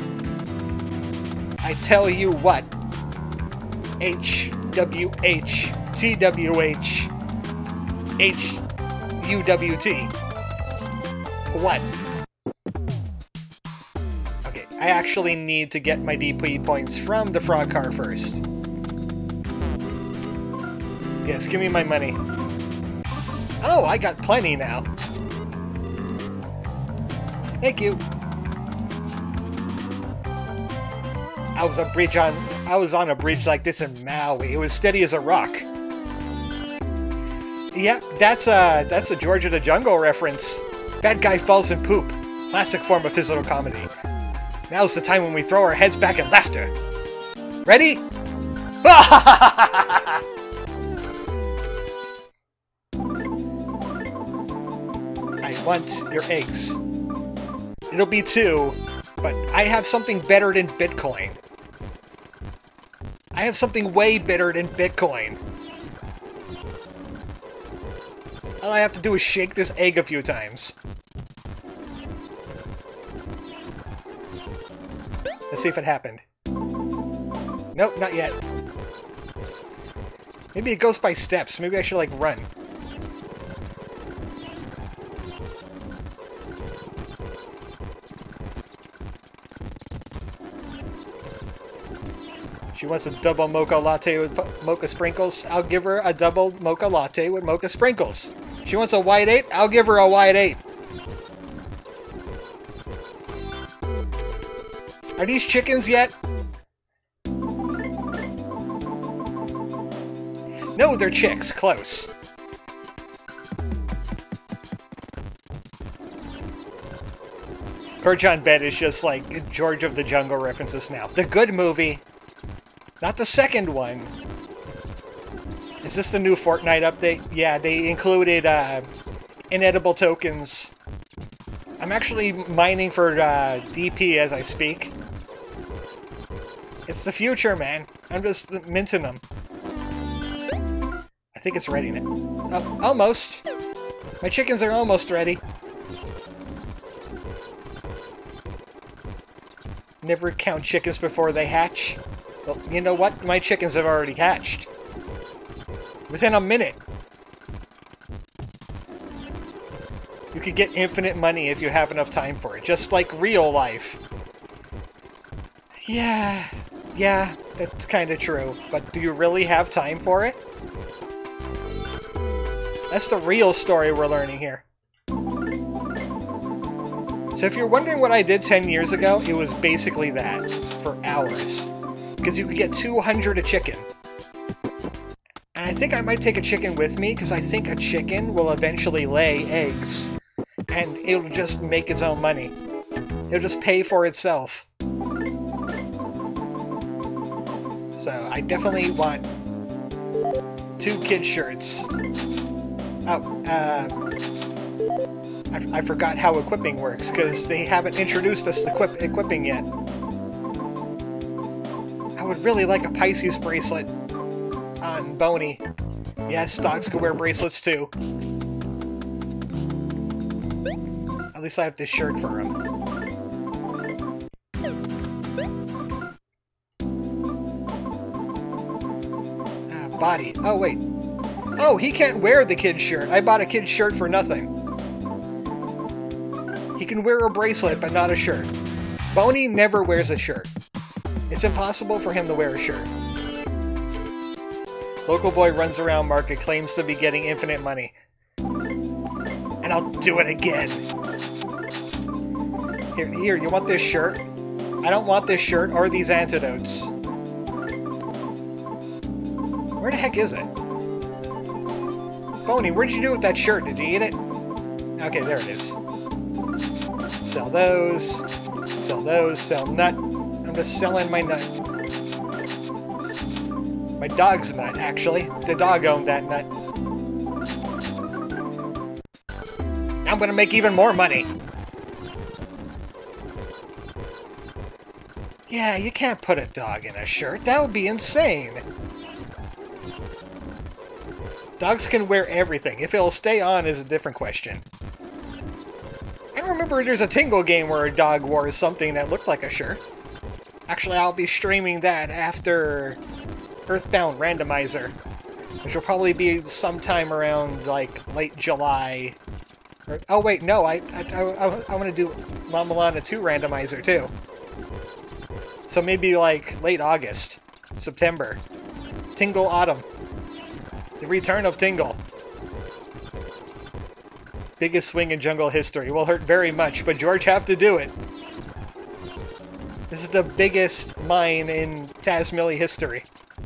I tell you what. H W H T W H H U W T. What? Okay, I actually need to get my D P points from the frog car first. Yes, give me my money. Oh, I got plenty now. Thank you. I was a bridge on I was on a bridge like this in Maui. It was steady as a rock. Yep, that's a that's a George of the Jungle reference. Bad guy falls in poop. Classic form of physical comedy. Now's the time when we throw our heads back in laughter. Ready? I want your eggs. It'll be two, but I have something better than Bitcoin. I have something way better than Bitcoin. All I have to do is shake this egg a few times. Let's see if it happened. Nope, not yet. Maybe it goes by steps. Maybe I should, like, run. She wants a double mocha latte with mocha sprinkles. I'll give her a double mocha latte with mocha sprinkles. She wants a white eight. I'll give her a white eight. Are these chickens yet? No, they're chicks. Close. Courage on Bed is just like George of the Jungle references now. The good movie. Not the second one. Is this the new Fortnite update? Yeah, they included uh, inedible tokens. I'm actually mining for uh, D P as I speak. It's the future, man. I'm just minting them. I think it's ready now. Oh, almost. My chickens are almost ready. Never count chickens before they hatch. Well, you know what? My chickens have already hatched. Within a minute. You could get infinite money if you have enough time for it. Just like real life. Yeah. Yeah, that's kind of true. But do you really have time for it? That's the real story we're learning here. So if you're wondering what I did ten years ago, it was basically that. For hours. Because you could get two hundred a chicken. And I think I might take a chicken with me, because I think a chicken will eventually lay eggs. And it'll just make its own money. It'll just pay for itself. So I definitely want two kid shirts. Oh, uh... I, I forgot how equipping works, because they haven't introduced us to equip equipping yet. I would really like a Pisces bracelet on Boney. Yes, dogs can wear bracelets too. At least I have this shirt for him. Ah, body. Oh, wait. Oh, he can't wear the kid's shirt. I bought a kid's shirt for nothing. He can wear a bracelet, but not a shirt. Boney never wears a shirt. It's impossible for him to wear a shirt. Local boy runs around market, claims to be getting infinite money. And I'll do it again. Here, here, you want this shirt? I don't want this shirt or these antidotes. Where the heck is it? Boney, what did you do with that shirt? Did you eat it? Okay, there it is. Sell those. Sell those. Sell nut. I'm just selling my nut. My dog's nut, actually. The dog owned that nut. Now I'm gonna make even more money. Yeah, you can't put a dog in a shirt. That would be insane. Dogs can wear everything. If it'll stay on is a different question. I remember there's a Tingle game where a dog wore something that looked like a shirt. Actually, I'll be streaming that after Earthbound Randomizer, which will probably be sometime around, like, late July. Or, oh, wait, no, I, I, I, I want to do Mama Lana two Randomizer, too. So maybe, like, late August, September. Tingle Autumn. The return of Tingle. Biggest swing in jungle history. Will hurt very much, but George have to do it. This is the biggest mine in Tazmily history.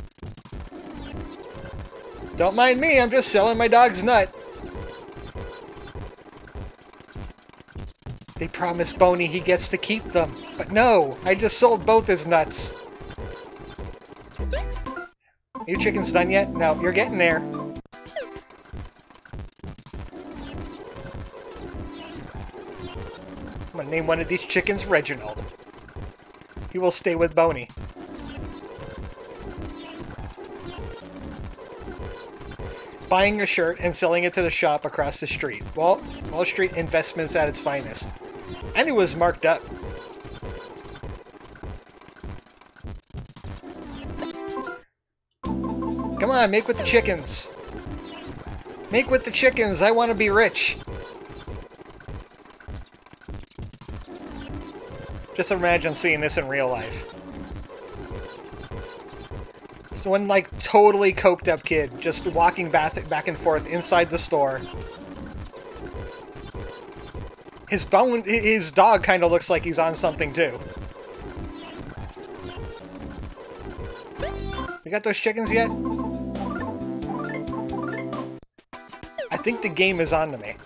Don't mind me, I'm just selling my dog's nut. They promised Boney he gets to keep them, but no, I just sold both his nuts. Are your chickens done yet? No, you're getting there. I'm gonna name one of these chickens Reginald. He will stay with Boney. Buying a shirt and selling it to the shop across the street. Wall, Wall Street investments at its finest. And it was marked up. Come on, make with the chickens. Make with the chickens, I want to be rich. Just imagine seeing this in real life. Just one, like, totally coked up kid just walking back, back and forth inside the store. His bone, his dog kind of looks like he's on something, too. You got those chickens yet? I think the game is on to me.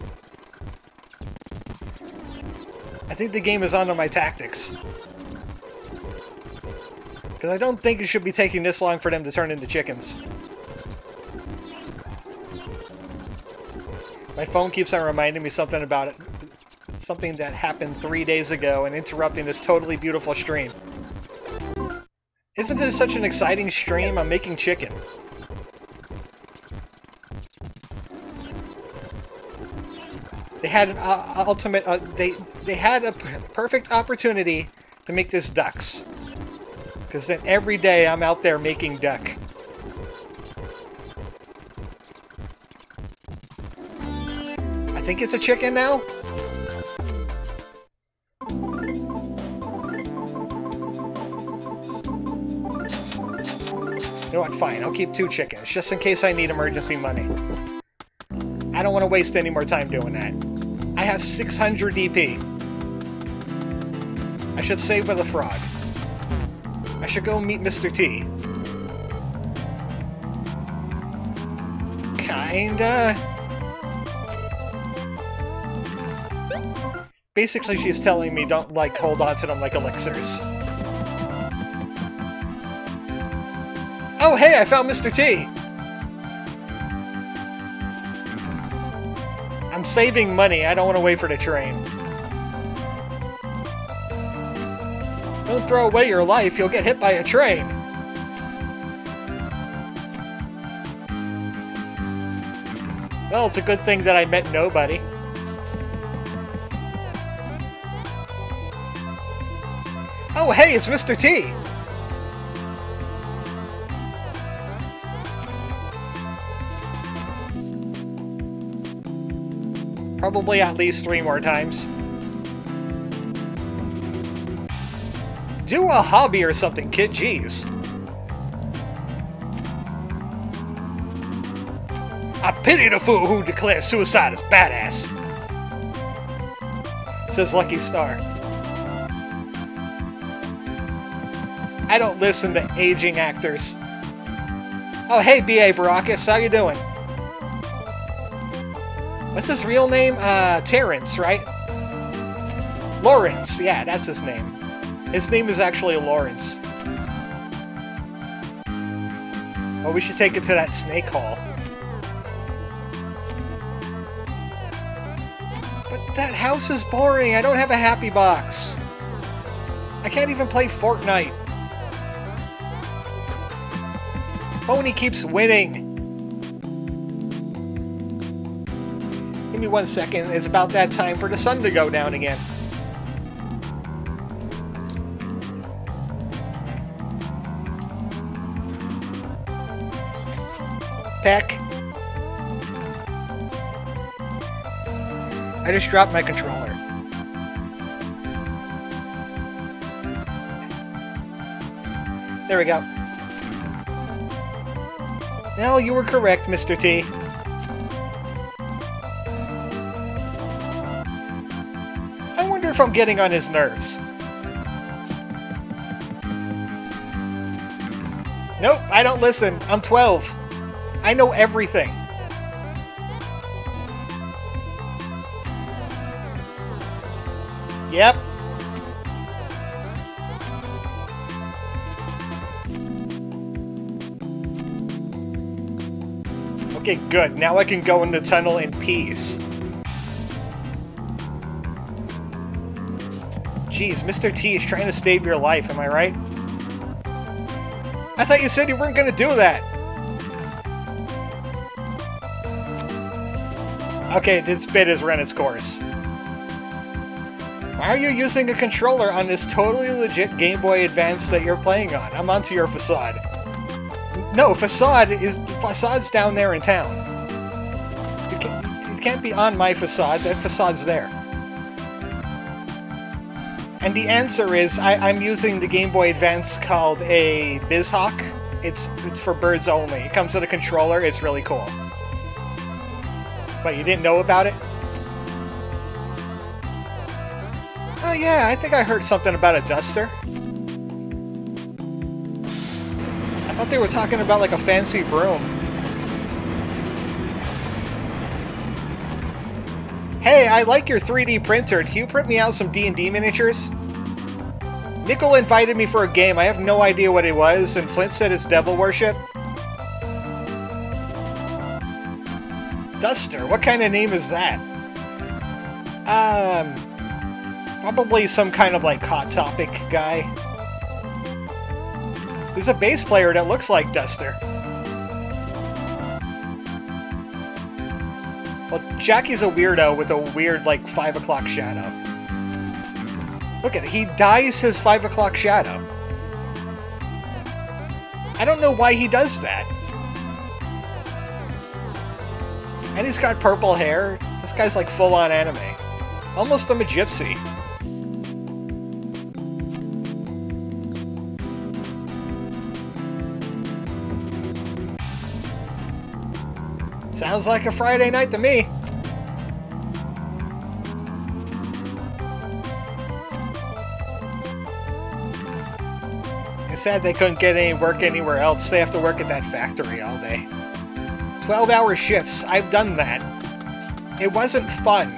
I think the game is onto my tactics. Because I don't think it should be taking this long for them to turn into chickens. My phone keeps on reminding me something about it. Something that happened three days ago and interrupting this totally beautiful stream. Isn't this such an exciting stream? I'm making chicken. They had an uh, ultimate. Uh, they they had a perfect opportunity to make this ducks. Because then every day I'm out there making duck. I think it's a chicken now. You know what? Fine. I'll keep two chickens just in case I need emergency money. I don't want to waste any more time doing that. I have six hundred D P. I should save with a frog. I should go meet Mister T. Kinda. Basically, she's telling me don't, like, hold on to them like elixirs. Oh, hey, I found Mister T! I'm saving money. I don't want to wait for the train. Don't throw away your life. You'll get hit by a train. Well, it's a good thing that I met nobody. Oh, hey, it's Mister T! Probably at least three more times. Do a hobby or something, kid, jeez. I pity the fool who declares suicide as badass. Says Lucky Star. I don't listen to aging actors. Oh, hey, B A Baracus, how you doing? What's his real name? Uh, Terrence, right? Lawrence, yeah, that's his name. His name is actually Lawrence. Well, we should take it to that snake hall. But that house is boring. I don't have a happy box. I can't even play Fortnite. Boney keeps winning. Give me one second. It's about that time for the sun to go down again. Peck. I just dropped my controller. There we go. No, you were correct, Mister T. I wonder if I'm getting on his nerves. Nope, I don't listen. I'm twelve. I know everything. Yep. Okay, good. Now I can go in the tunnel in peace. Jeez, Mister T is trying to save your life, am I right? I thought you said you weren't going to do that. Okay, this bit has run its course. Why are you using a controller on this totally legit Game Boy Advance that you're playing on? I'm onto your facade. No, facade is facade's down there in town. You can't, you can't be on my facade. That facade's there. And the answer is I, I'm using the Game Boy Advance called a BizHawk. It's it's for birds only. It comes with a controller. It's really cool. But you didn't know about it? Oh yeah, I think I heard something about a duster. I thought they were talking about like a fancy broom. Hey, I like your three D printer. Can you print me out some D and D miniatures? Nickel invited me for a game. I have no idea what it was, and Flint said it's Devil Worship. Duster? What kind of name is that? Um... Probably some kind of, like, Hot Topic guy. There's a bass player that looks like Duster. Well, Jackie's a weirdo with a weird, like, five o'clock shadow. Look at it, he dyes his five o'clock shadow. I don't know why he does that. And he's got purple hair. This guy's like full-on anime. Almost a Magypsy. Sounds like a Friday night to me. It's sad they couldn't get any work anywhere else. They have to work at that factory all day. twelve hour shifts. I've done that. It wasn't fun.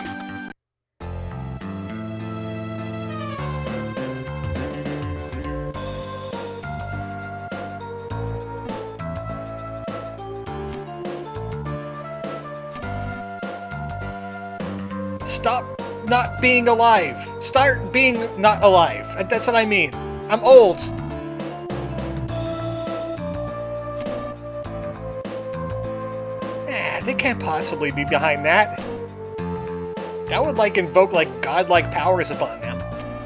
Stop not being alive. Start being not alive. That's what I mean. I'm old. Eh, they can't possibly be behind that. That would, like, invoke, like, godlike powers upon them.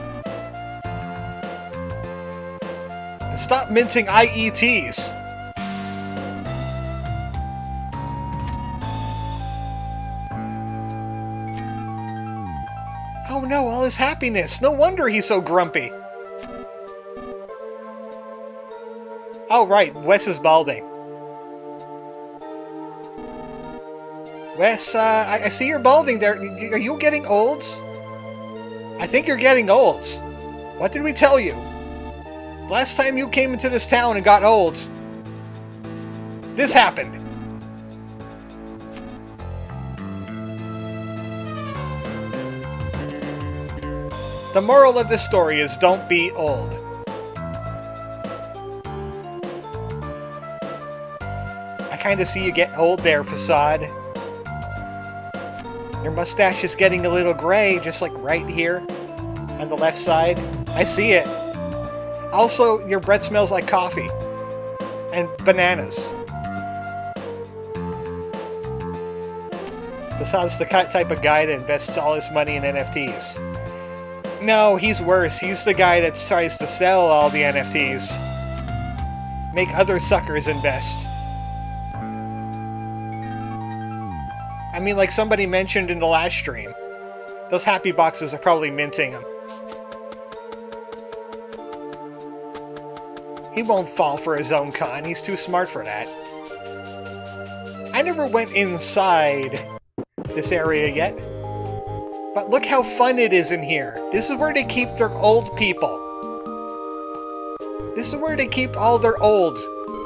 And stop minting I E Ts. Oh no, all his happiness. No wonder he's so grumpy. Oh right, Wes is balding. Wes, uh, I, I see you're balding there. Are you getting old? I think you're getting old. What did we tell you? Last time you came into this town and got old, this happened. The moral of this story is don't be old. I kind of see you get old there, Facade. Your mustache is getting a little gray, just like right here on the left side. I see it. Also, your breath smells like coffee and bananas. Facade's the type of guy that invests all his money in N F Ts. No, he's worse. He's the guy that tries to sell all the N F Ts. Make other suckers invest. I mean, like somebody mentioned in the last stream, those happy boxes are probably minting them. He won't fall for his own con. He's too smart for that. I never went inside this area yet. But look how fun it is in here. This is where they keep their old people. This is where they keep all their olds.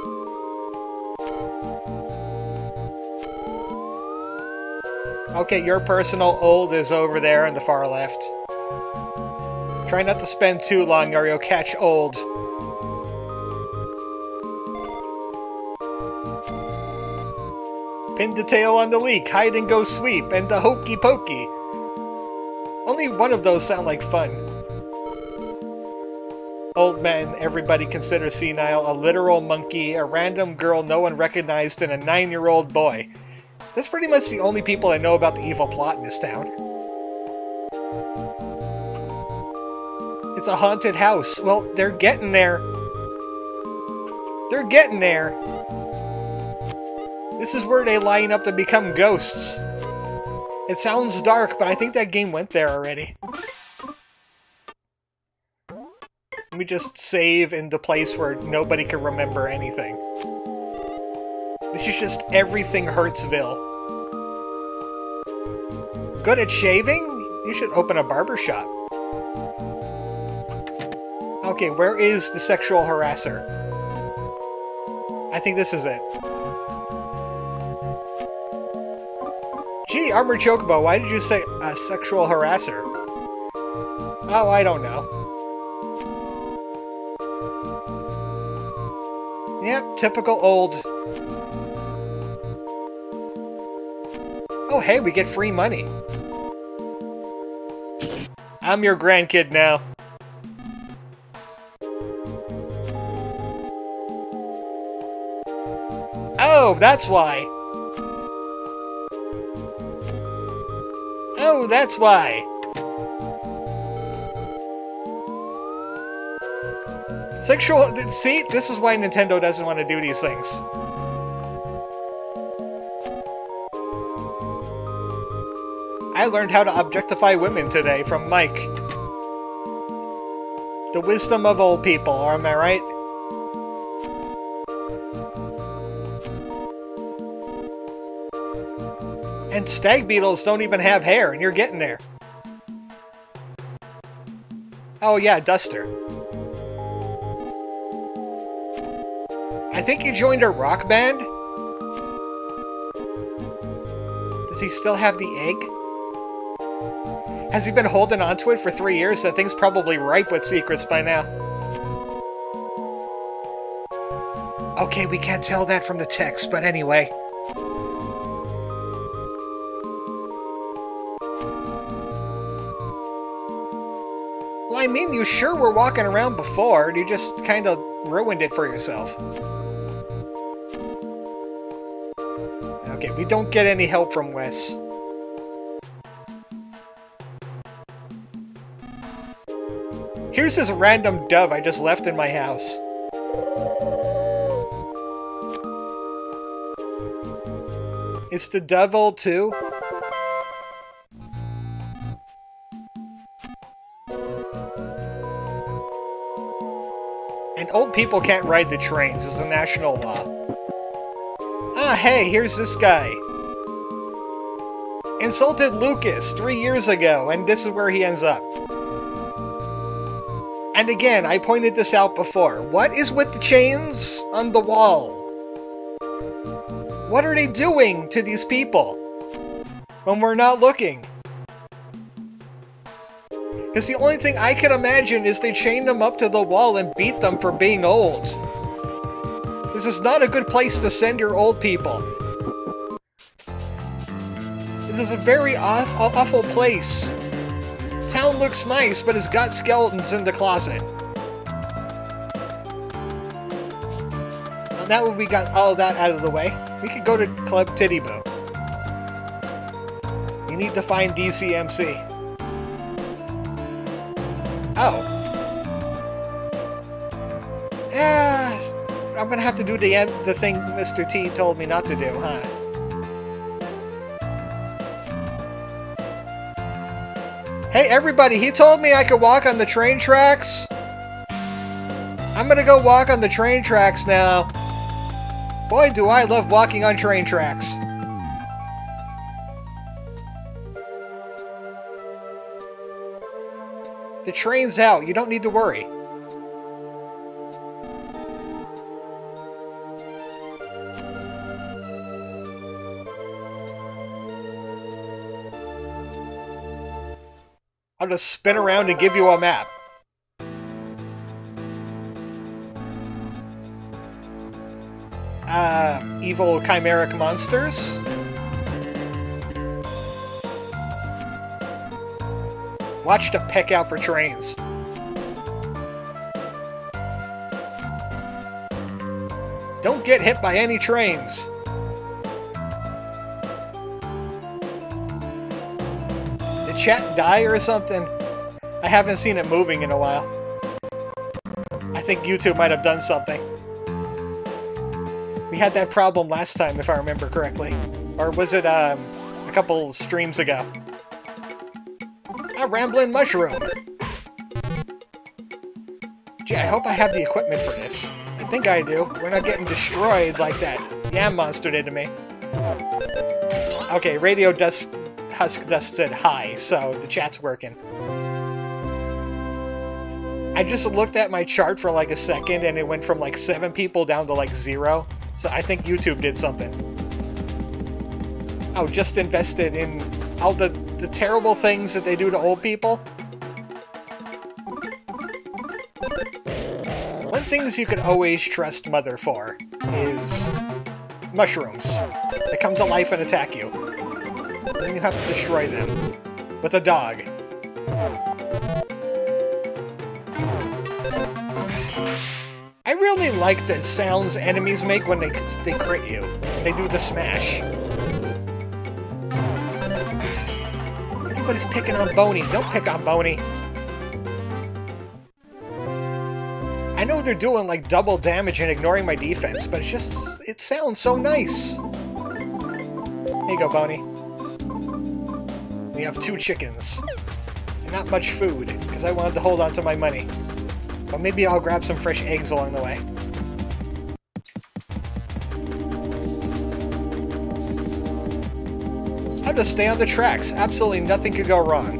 Okay, your personal old is over there on the far left. Try not to spend too long or you'll catch old. Pin the tail on the leak, hide and go sweep, and the hokey pokey. Only one of those sound like fun. Old man everybody considers senile, a literal monkey, a random girl no one recognized, and a nine-year-old boy. That's pretty much the only people I know about the evil plot in this town. It's a haunted house. Well, they're getting there. They're getting there. This is where they line up to become ghosts. It sounds dark, but I think that game went there already. Let me just save in the place where nobody can remember anything. This is just everything Hurtsville. Good at shaving? You should open a barber shop. Okay, where is the sexual harasser? I think this is it. Gee, ArmoredChocobo, why did you say a sexual harasser? Oh, I don't know. Yep, typical old. Oh, hey, we get free money. I'm your grandkid now. Oh, that's why. Oh, that's why. Sexual... See? This is why Nintendo doesn't want to do these things. I learned how to objectify women today from Mike. The wisdom of old people, am I right? And stag beetles don't even have hair, and you're getting there. Oh yeah, Duster. I think he joined a rock band? Does he still have the egg? Has he been holding onto it for three years? That thing's probably ripe with secrets by now. Okay, we can't tell that from the text, but anyway. Well, I mean, you sure were walking around before, and you just kind of ruined it for yourself. Okay, we don't get any help from Wes. Here's this random dove I just left in my house. Is the dove old too? And old people can't ride the trains as a national law. Ah, hey, here's this guy. Insulted Lucas three years ago, and this is where he ends up. And again, I pointed this out before. What is with the chains on the wall? What are they doing to these people when we're not looking? Because the only thing I can imagine is they chain them up to the wall and beat them for being old. This is not a good place to send your old people. This is a very aw awful place. Town looks nice, but it's got skeletons in the closet. Now that we got all of that out of the way, we could go to Club Titty Boo. You need to find D C M C. Oh. Yeah, I'm gonna have to do the end, the thing Mister T told me not to do, huh? Hey everybody, he told me I could walk on the train tracks. I'm gonna go walk on the train tracks now. Boy, do I love walking on train tracks. The train's out, you don't need to worry. I'll just spin around and give you a map. Uh, evil chimeric monsters. Watch to peck out for trains. Don't get hit by any trains. Did chat die or something? I haven't seen it moving in a while. I think YouTube might have done something. We had that problem last time, if I remember correctly. Or was it um, a couple streams ago? A rambling mushroom! Gee, I hope I have the equipment for this. I think I do. We're not getting destroyed like that yam monster did to me. Okay, Radio Dust Husk Dust said hi, so the chat's working. I just looked at my chart for like a second and it went from like seven people down to like zero. So I think YouTube did something. Oh, just invested in all the, the terrible things that they do to old people. One thing you could always trust Mother for is mushrooms. They come to life and attack you. Then you have to destroy them. With a dog. I really like the sounds enemies make when they, they crit you. They do the smash. Everybody's picking on Boney. Don't pick on Boney. I know they're doing like double damage and ignoring my defense, but it's just, it sounds so nice. Here you go, Boney. We have two chickens. And not much food, because I wanted to hold on to my money. But maybe I'll grab some fresh eggs along the way. I'll just stay on the tracks. Absolutely nothing could go wrong.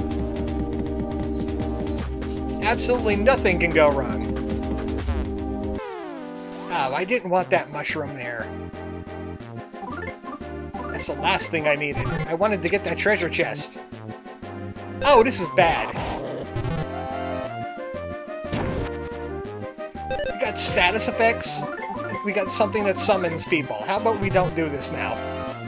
Absolutely nothing can go wrong. Oh, I didn't want that mushroom there. That's the last thing I needed. I wanted to get that treasure chest. Oh, this is bad. We got status effects. We got something that summons people. How about we don't do this now?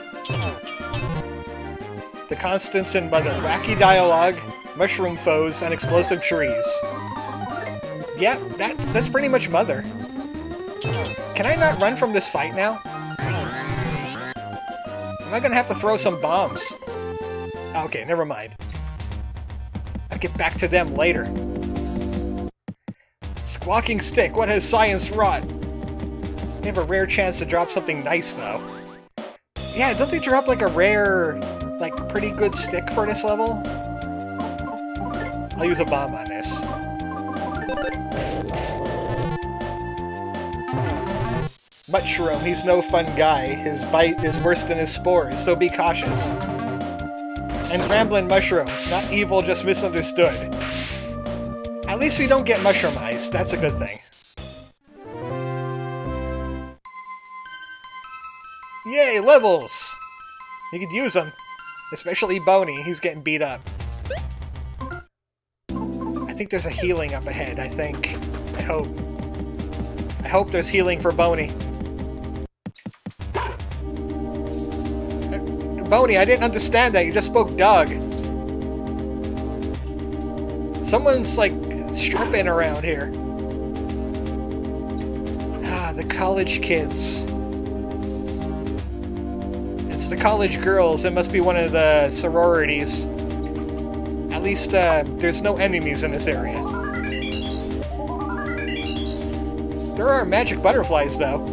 The constants in Mother. Wacky dialogue, mushroom foes, and explosive trees. Yeah, that's, that's pretty much Mother. Can I not run from this fight now? Am I gonna have to throw some bombs? Okay, never mind. I'll get back to them later. Squawking stick, what has science wrought? They have a rare chance to drop something nice, though. Yeah, don't they drop like a rare, like, pretty good stick for this level? I'll use a bomb on this. Mushroom, he's no fun guy. His bite is worse than his spores, so be cautious. And Ramblin' Mushroom, not evil, just misunderstood. At least we don't get mushroomized, that's a good thing. Yay, levels! You could use them. Especially Boney, he's getting beat up. I think there's a healing up ahead, I think. I hope. I hope there's healing for Boney. Boney, I didn't understand that. You just spoke dog. Someone's, like, stripping around here. Ah, the college kids. It's the college girls. It must be one of the sororities. At least, uh, there's no enemies in this area. There are magic butterflies, though.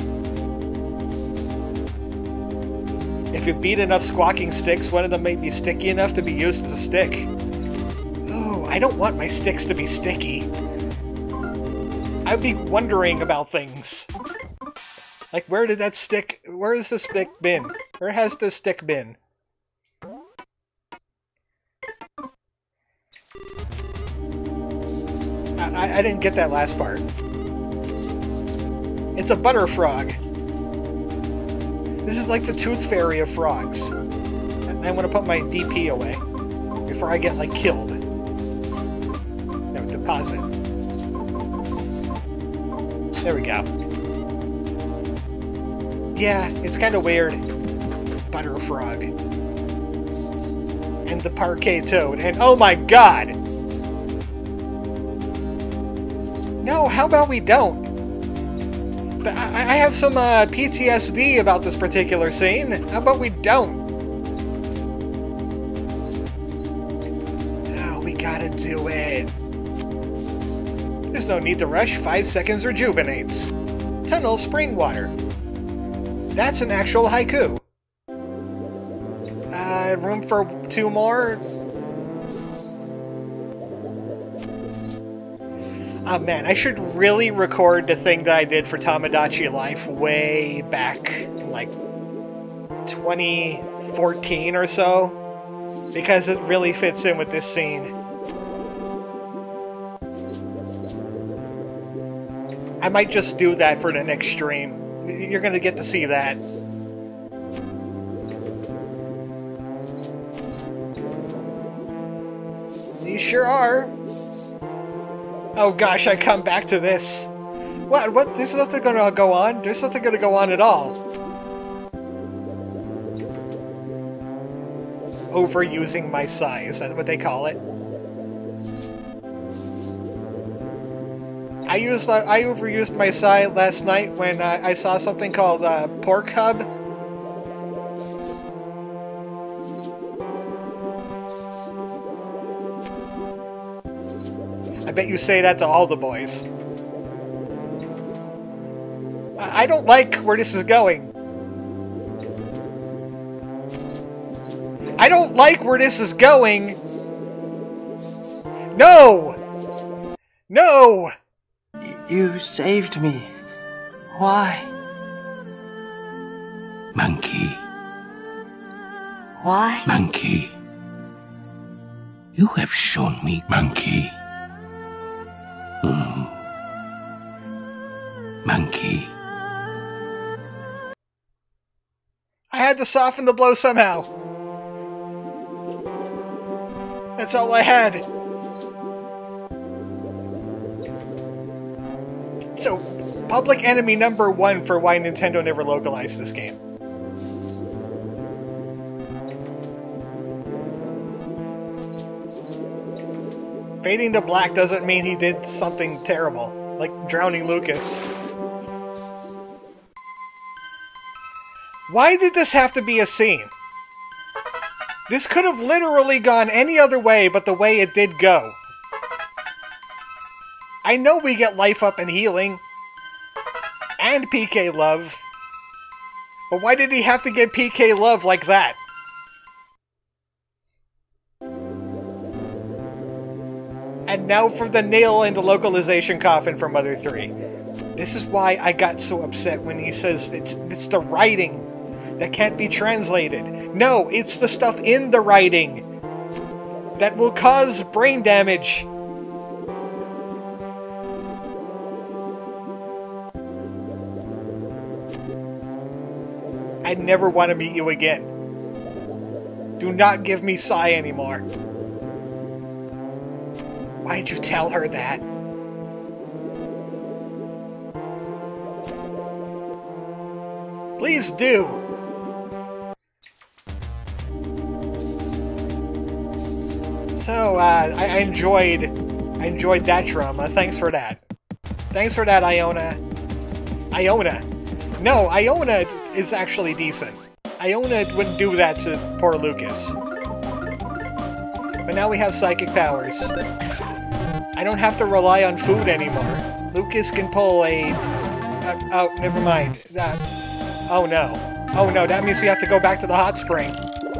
If you beat enough squawking sticks, one of them may be sticky enough to be used as a stick. Ooh, I don't want my sticks to be sticky. I'd be wondering about things. Like, where did that stick... Where has this stick been? Where has this stick been? I, I didn't get that last part. It's a butter frog. This is like the tooth fairy of frogs. And I want to put my D P away before I get, like, killed. No, deposit. There we go. Yeah, it's kind of weird. Butter frog. And the parquet toad. And oh my god! No, how about we don't? But I, I have some uh, P T S D about this particular scene. How about we don't? Oh, we gotta do it. There's no need to rush. Five seconds rejuvenates. Tunnel spring water. That's an actual haiku. Uh, room for two more? Oh man, I should really record the thing that I did for Tomodachi Life way back, like, twenty fourteen or so, because it really fits in with this scene. I might just do that for the next stream. You're gonna get to see that. You sure are. Oh gosh, I come back to this. What? What? There's nothing gonna go on? There's nothing gonna go on at all. overusing my size. Is that what they call it? I used uh, I overused my sai last night when uh, I saw something called uh, pork hub. I bet you say that to all the boys. I, I don't like where this is going. I don't like where this is going. No! No! You saved me. Why? Monkey. Why? Monkey. You have shown me, Monkey. Mm. Monkey. I had to soften the blow somehow. That's all I had. So, public enemy number one for why Nintendo never localized this game. Fading to black doesn't mean he did something terrible, like drowning Lucas. Why did this have to be a scene? This could have literally gone any other way but the way it did go. I know we get life up and healing, and P K love, but why did he have to get P K love like that? And now for the nail in the localization coffin for Mother three. This is why I got so upset when he says it's, it's the writing that can't be translated. No, it's the stuff in the writing that will cause brain damage. I never want to meet you again. Do not give me Sai anymore. Why'd you tell her that? Please do. So, uh, I, I enjoyed, I enjoyed that drama. Thanks for that. Thanks for that, Iona. Iona. No, Iona is actually decent. Iona wouldn't do that to poor Lucas. But now we have psychic powers. I don't have to rely on food anymore. Lucas can pull a... Uh, oh, never mind. Uh, oh no. Oh no, that means we have to go back to the hot spring.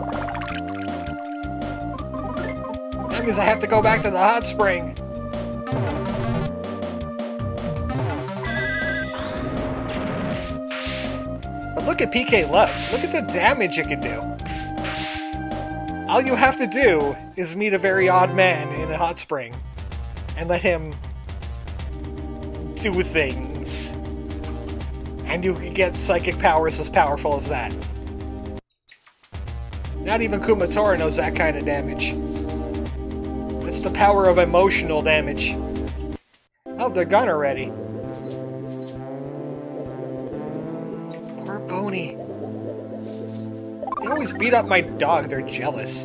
That means I have to go back to the hot spring. But look at P K Love. Look at the damage it can do. All you have to do is meet a very odd man in a hot spring and let him do things. And you can get psychic powers as powerful as that. Not even Kumatora knows that kind of damage. It's the power of emotional damage. Oh, they're gone already. Poor Boney. They always beat up my dog, they're jealous.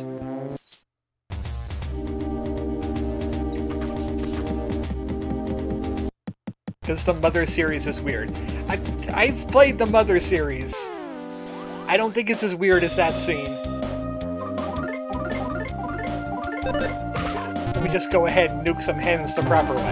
Because the Mother series is weird. I, I've played the Mother series. I don't think it's as weird as that scene. Let me just go ahead and nuke some hens the proper way.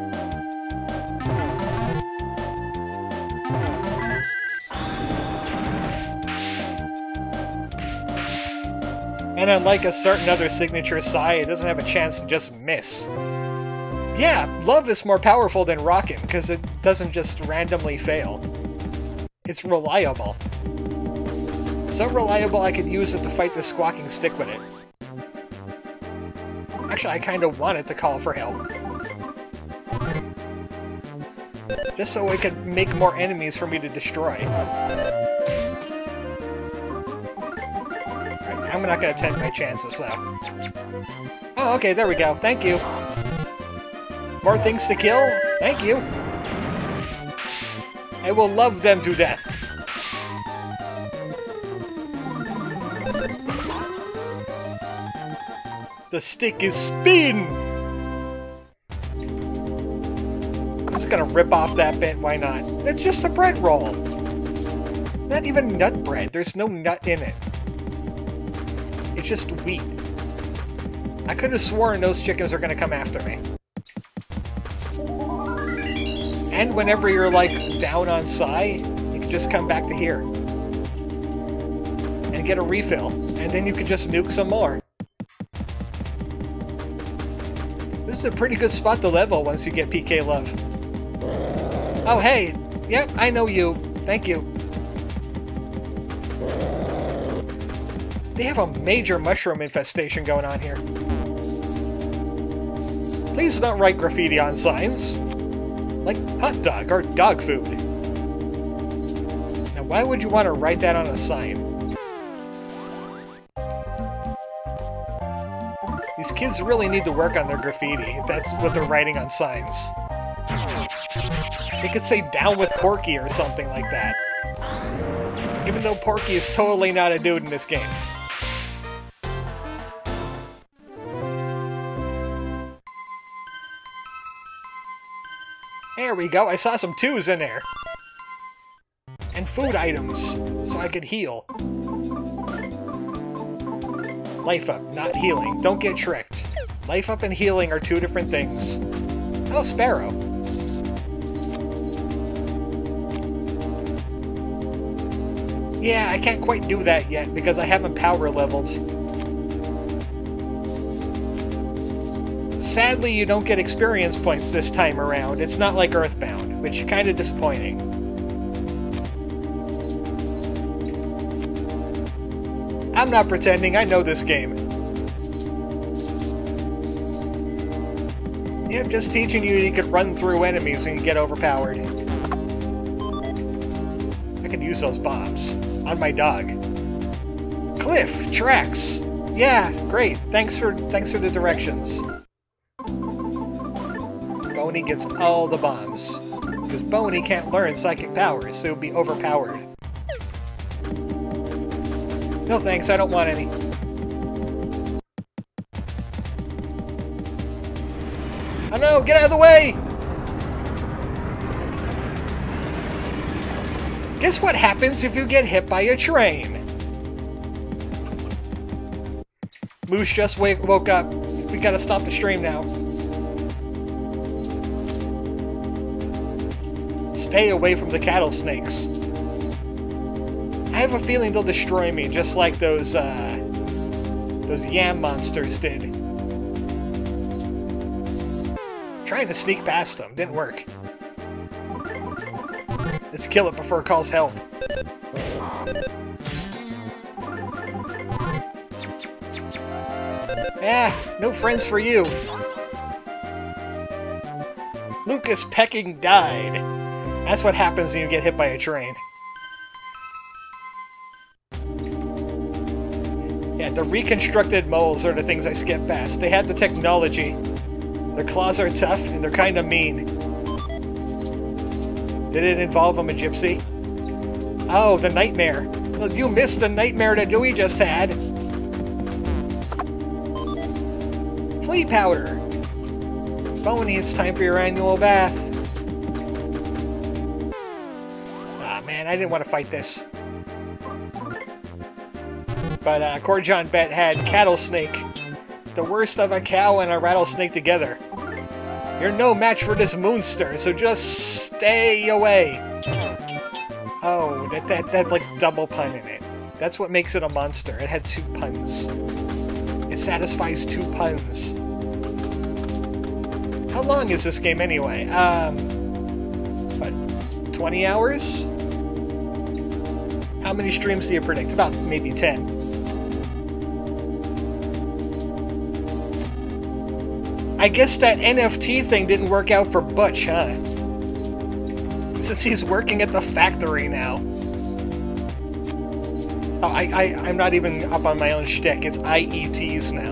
And unlike a certain other signature Sai, it doesn't have a chance to just miss. Yeah, love is more powerful than Workin because it doesn't just randomly fail. It's reliable. So reliable I could use it to fight the squawking stick with it. Actually, I kind of wanted to call for help. Just so it could make more enemies for me to destroy. Right, I'm not going to take my chances, though. Oh, okay, there we go. Thank you. More things to kill? Thank you. I will love them to death. The stick is spin! I'm just gonna rip off that bit, why not? It's just a bread roll! Not even nut bread, there's no nut in it. It's just wheat. I could have sworn those chickens are gonna come after me. And whenever you're, like, down on Psy, you can just come back to here. And get a refill. And then you can just nuke some more. This is a pretty good spot to level once you get P K Love. Oh, hey! Yep, I know you. Thank you. They have a major mushroom infestation going on here. Please don't write graffiti on signs. Like hot dog or dog food. Now, why would you want to write that on a sign? These kids really need to work on their graffiti, if that's what they're writing on signs. They could say down with Porky or something like that. Even though Porky is totally not a dude in this game. There we go, I saw some twos in there. And food items, so I could heal. Life up, not healing. Don't get tricked. Life up and healing are two different things. Oh, Sparrow. Yeah, I can't quite do that yet because I haven't power leveled. Sadly, you don't get experience points this time around. It's not like Earthbound, which is kind of disappointing. I'm not pretending, I know this game. Yeah, I'm just teaching you you could run through enemies and get overpowered. I could use those bombs on my dog. Cliff! Tracks! Yeah, great. Thanks for thanks for the directions. Boney gets all the bombs. Because Boney can't learn psychic powers, so he'll be overpowered. No thanks, I don't want any. Oh no, get out of the way! Guess what happens if you get hit by a train? Moose just wake, woke up. We gotta stop the stream now. Stay away from the cattle snakes. I have a feeling they'll destroy me, just like those, uh... those yam monsters did. Trying to sneak past them, didn't work. Let's kill it before it calls help. Ah, no friends for you. Lucas Pecking died. That's what happens when you get hit by a train. Yeah, the reconstructed moles are the things I skip past. They had the technology. Their claws are tough, and they're kinda mean. Did it involve a Magypsy? Oh, the nightmare. Well, you missed the nightmare that Dewey just had. Flea powder. Boney, it's time for your annual bath. Ah, man, I didn't want to fight this. But uh, Corjon Bet had Cattle Snake. The worst of a cow and a rattlesnake together. You're no match for this moonster, so just stay away. Oh, that, that, that like double pun in it. That's what makes it a monster. It had two puns. It satisfies two puns. How long is this game anyway? Um, what, twenty hours? How many streams do you predict? About maybe ten. I guess that N F T thing didn't work out for Butch, huh? Since he's working at the factory now. Oh, I, I, I'm not even up on my own shtick. It's I E Ts now.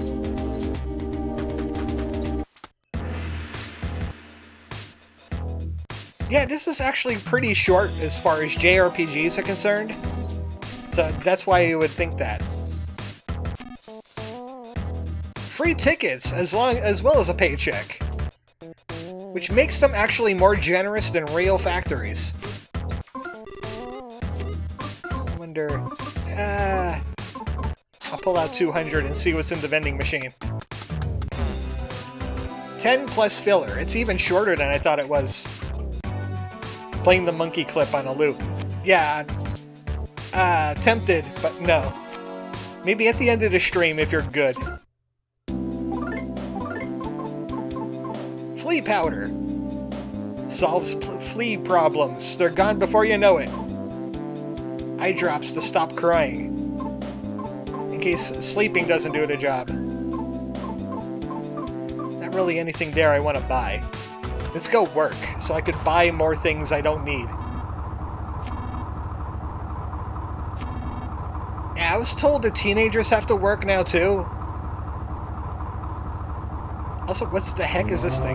Yeah, this is actually pretty short as far as J R P Gs are concerned. So that's why you would think that. free tickets as long as well as a paycheck, which makes them actually more generous than real factories. I wonder... Uh, I'll pull out two hundred and see what's in the vending machine. ten plus filler. It's even shorter than I thought it was. Playing the monkey clip on a loop. Yeah, uh, tempted, but no. Maybe at the end of the stream if you're good. Flea powder. Solves flea problems. They're gone before you know it. Eye drops to stop crying. In case sleeping doesn't do the job. Not really anything there I want to buy. Let's go work, so I could buy more things I don't need. Yeah, I was told that teenagers have to work now too. Also, what the heck is this thing?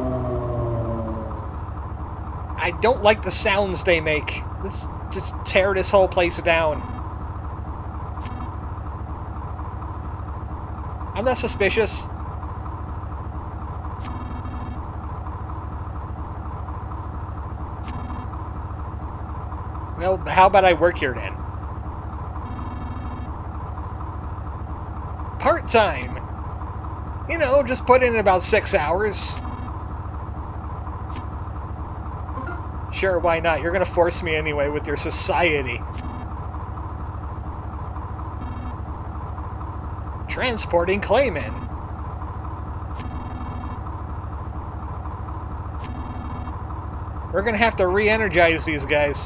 I don't like the sounds they make. Let's just tear this whole place down. I'm not suspicious. Well, how about I work here then? Part-time! You know, just put in about six hours. Sure, why not? You're gonna force me anyway with your society. Transporting claymen. We're gonna have to re-energize these guys.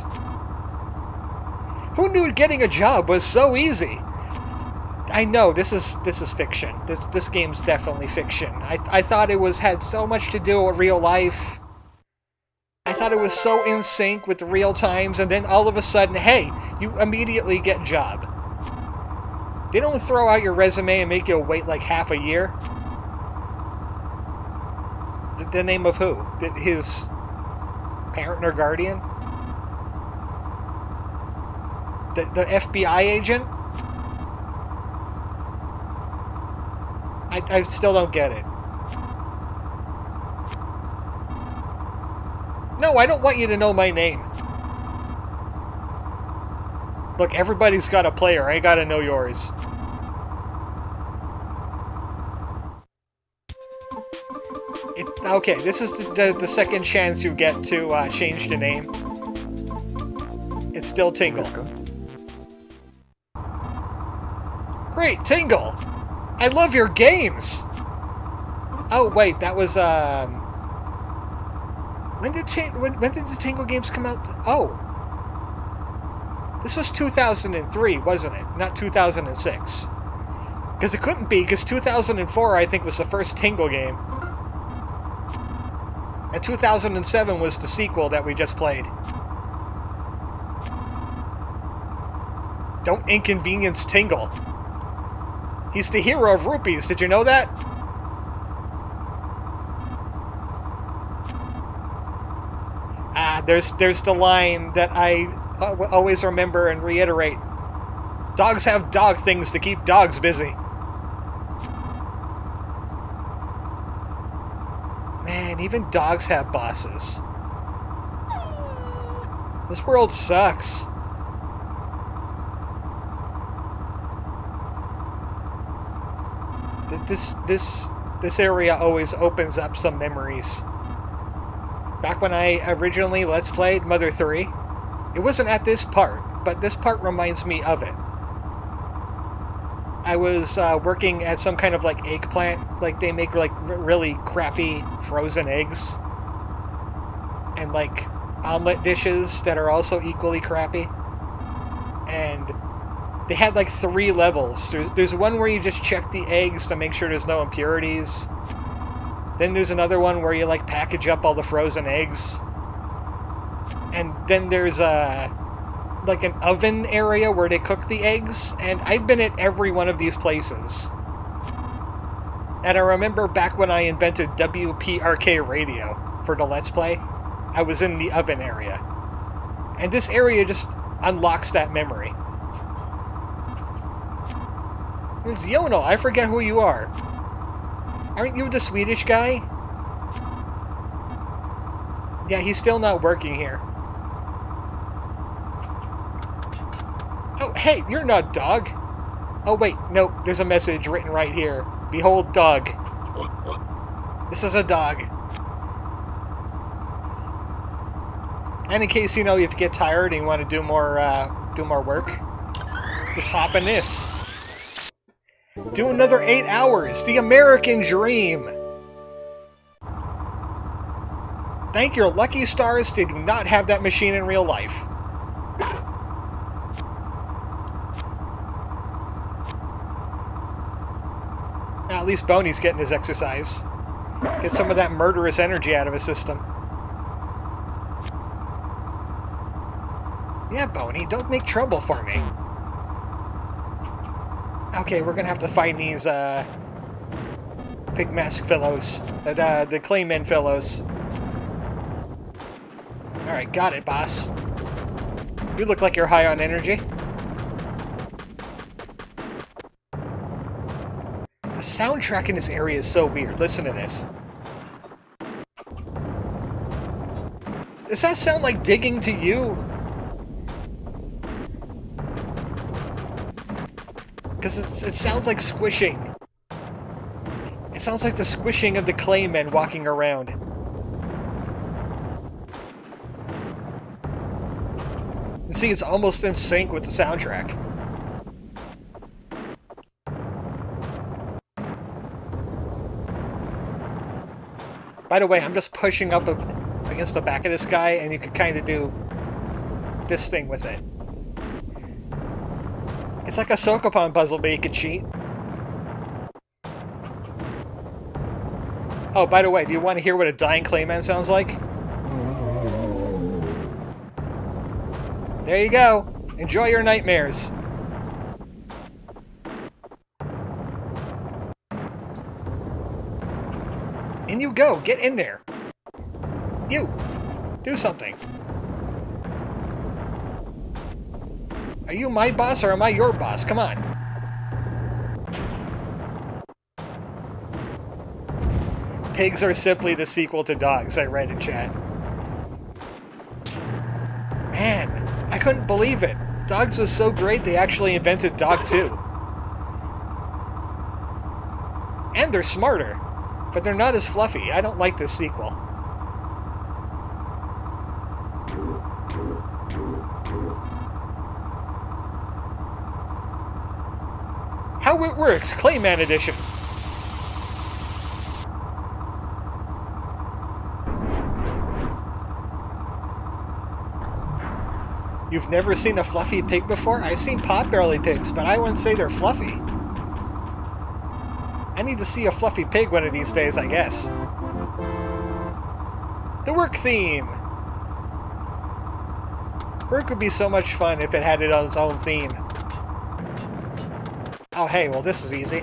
Who knew getting a job was so easy? I know this is this is fiction. This this game's definitely fiction. I I thought it was had so much to do with real life. I thought it was so in sync with the real times, and then all of a sudden, hey, you immediately get job. They don't throw out your resume and make you wait like half a year. The, the name of who? His parent or guardian? The, the F B I agent? I, I still don't get it. No, I don't want you to know my name. Look, everybody's got a player. I gotta know yours. It, okay, this is the, the, the second chance you get to uh, change the name. It's still Tingle. Great, Tingle! I love your games! Oh, wait, that was, um... When did, when, when did the Tingle games come out? Oh. This was two thousand three, wasn't it? Not two thousand six. Because it couldn't be, because two thousand four, I think, was the first Tingle game. And two thousand seven was the sequel that we just played. Don't inconvenience Tingle. He's the hero of rupees, did you know that? Ah, there's, there's the line that I always remember and reiterate. Dogs have dog things to keep dogs busy. Man, even dogs have bosses. This world sucks. This, this, this area always opens up some memories. Back when I originally Let's Played Mother three, it wasn't at this part, but this part reminds me of it. I was uh, working at some kind of like eggplant, like they make like r really crappy frozen eggs. And like omelet dishes that are also equally crappy. And they had like three levels. There's, there's one where you just check the eggs to make sure there's no impurities. Then there's another one where you like package up all the frozen eggs. And then there's a like an oven area where they cook the eggs, and I've been at every one of these places. And I remember back when I invented W P R K radio for the Let's Play, I was in the oven area. And this area just unlocks that memory. It's Yono, I forget who you are. Aren't you the Swedish guy? Yeah, he's still not working here. Oh, hey, you're not dog. Oh, wait, nope, there's a message written right here. Behold, dog. This is a dog. And in case, you know, if you get tired and you want to do more, uh, do more work, just hop in this. Do another eight hours. The American dream. Thank your lucky stars they do not have that machine in real life. Now, at least Boney's getting his exercise. Get some of that murderous energy out of his system. Yeah, Boney, don't make trouble for me. Okay, we're gonna have to find these, uh... pig mask fellows. Uh, the Clayman fellows. Alright, got it, boss. You look like you're high on energy. The soundtrack in this area is so weird. Listen to this. Does that sound like digging to you? Because it sounds like squishing. It sounds like the squishing of the Claymen walking around. You see, it's almost in sync with the soundtrack. By the way, I'm just pushing up against the back of this guy, and you could kind of do this thing with it. It's like a Sokopon puzzle, but you could cheat. Oh, by the way, do you want to hear what a dying Clayman sounds like? There you go. Enjoy your nightmares. In you go. Get in there. You. Do something. Are you my boss or am I your boss? Come on. Pigs are simply the sequel to dogs, I read in chat. Man, I couldn't believe it. Dogs was so great they actually invented Dog two. And they're smarter, but they're not as fluffy. I don't like this sequel. How it works, Clayman Edition. You've never seen a fluffy pig before? I've seen potbelly pigs, but I wouldn't say they're fluffy. I need to see a fluffy pig one of these days, I guess. The work theme! Work would be so much fun if it had it on its own theme. Oh, hey, well, this is easy.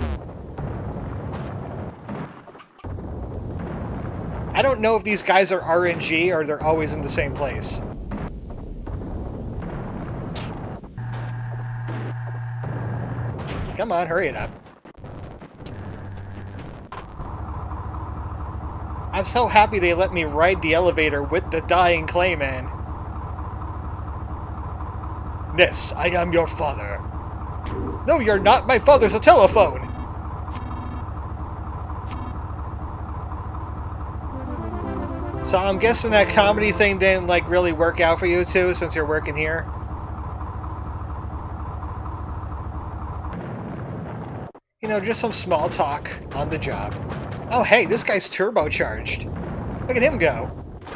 I don't know if these guys are R N G or they're always in the same place. Come on, hurry it up. I'm so happy they let me ride the elevator with the dying Clayman. Yes, I am your father. No, you're not. My father's a telephone. So I'm guessing that comedy thing didn't, like, really work out for you two since you're working here. You know, just some small talk on the job. Oh, hey, this guy's turbocharged. Look at him go.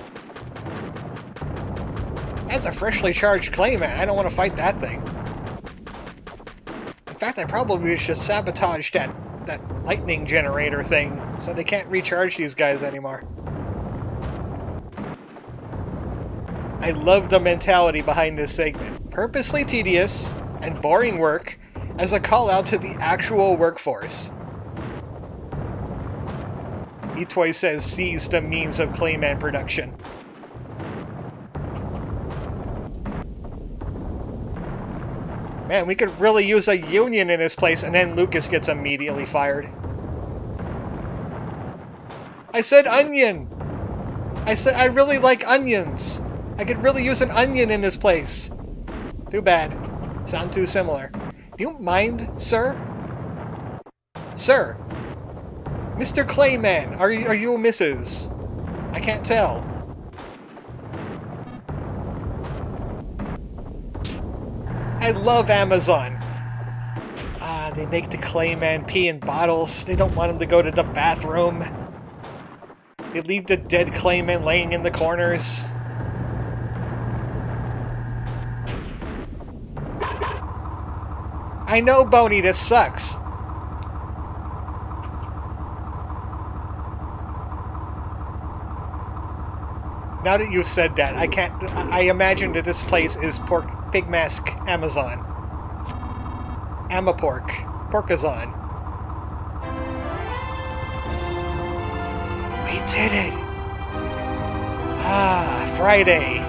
That's a freshly charged Clayman. I don't want to fight that thing. In fact, I probably should sabotage that, that lightning generator thing so they can't recharge these guys anymore. I love the mentality behind this segment. Purposely tedious and boring work as a call out to the actual workforce. eToy says seize the means of Clayman production. Man, we could really use a union in this place, and then Lucas gets immediately fired. I said onion! I said I really like onions! I could really use an onion in this place. Too bad. Sound too similar. Do you mind, sir? Sir! Mister Clayman, are you, are you a missus? I can't tell. I love Amazon. Ah, they make the Clayman pee in bottles. They don't want him to go to the bathroom. They leave the dead Clayman laying in the corners. I know, Boney, this sucks. Now that you've said that, I can't... I imagine that this place is Pork Pig Mask Amazon. Amapork. Porkazon. We did it! Ah, Friday.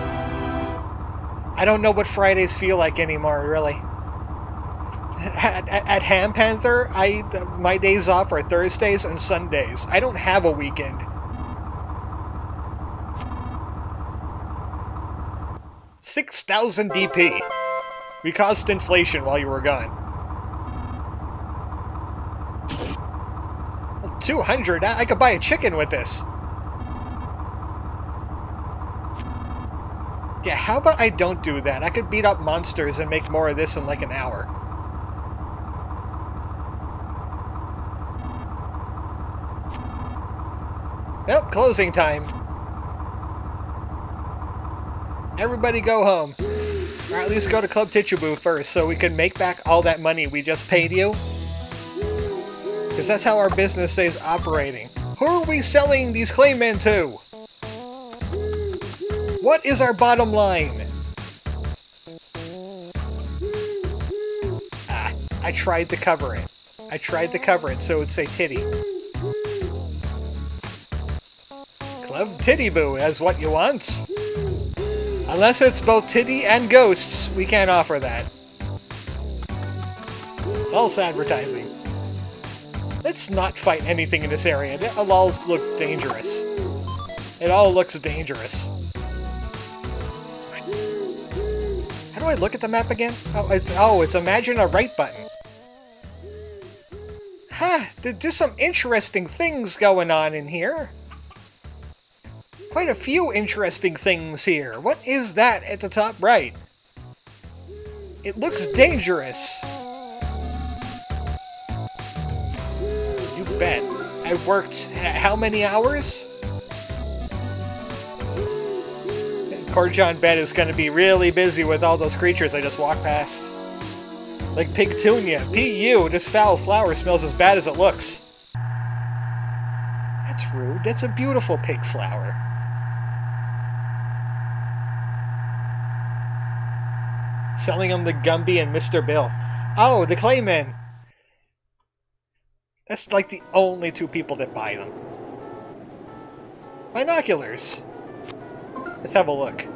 I don't know what Fridays feel like anymore, really. At, at, at Ham Panther, I, my days off are Thursdays and Sundays. I don't have a weekend. six thousand D P. We caused inflation while you were gone. Well, two hundred? I, I could buy a chicken with this. Yeah, how about I don't do that? I could beat up monsters and make more of this in like an hour. Nope, closing time. Everybody go home. Or at least go to Club Tichiboo first so we can make back all that money we just paid you. Because that's how our business stays operating. Who are we selling these Claymen to? What is our bottom line? Ah, I tried to cover it. I tried to cover it so it would say Titty. Club Tichiboo is what you want. Unless it's both titty and ghosts, we can't offer that. False advertising. Let's not fight anything in this area. It all looks dangerous. It all looks dangerous. How do I look at the map again? Oh, it's oh, it's imagine a right button. Huh, there's some interesting things going on in here. Quite a few interesting things here. What is that at the top right? It looks dangerous. You bet. I worked how many hours? Corjon Bet is going to be really busy with all those creatures I just walked past. Like Pigtunia. P U, this foul flower smells as bad as it looks. That's rude. That's a beautiful pig flower. Selling them the Gumby and Mister Bill. Oh, the Claymen. That's like the only two people that buy them. Binoculars. Let's have a look.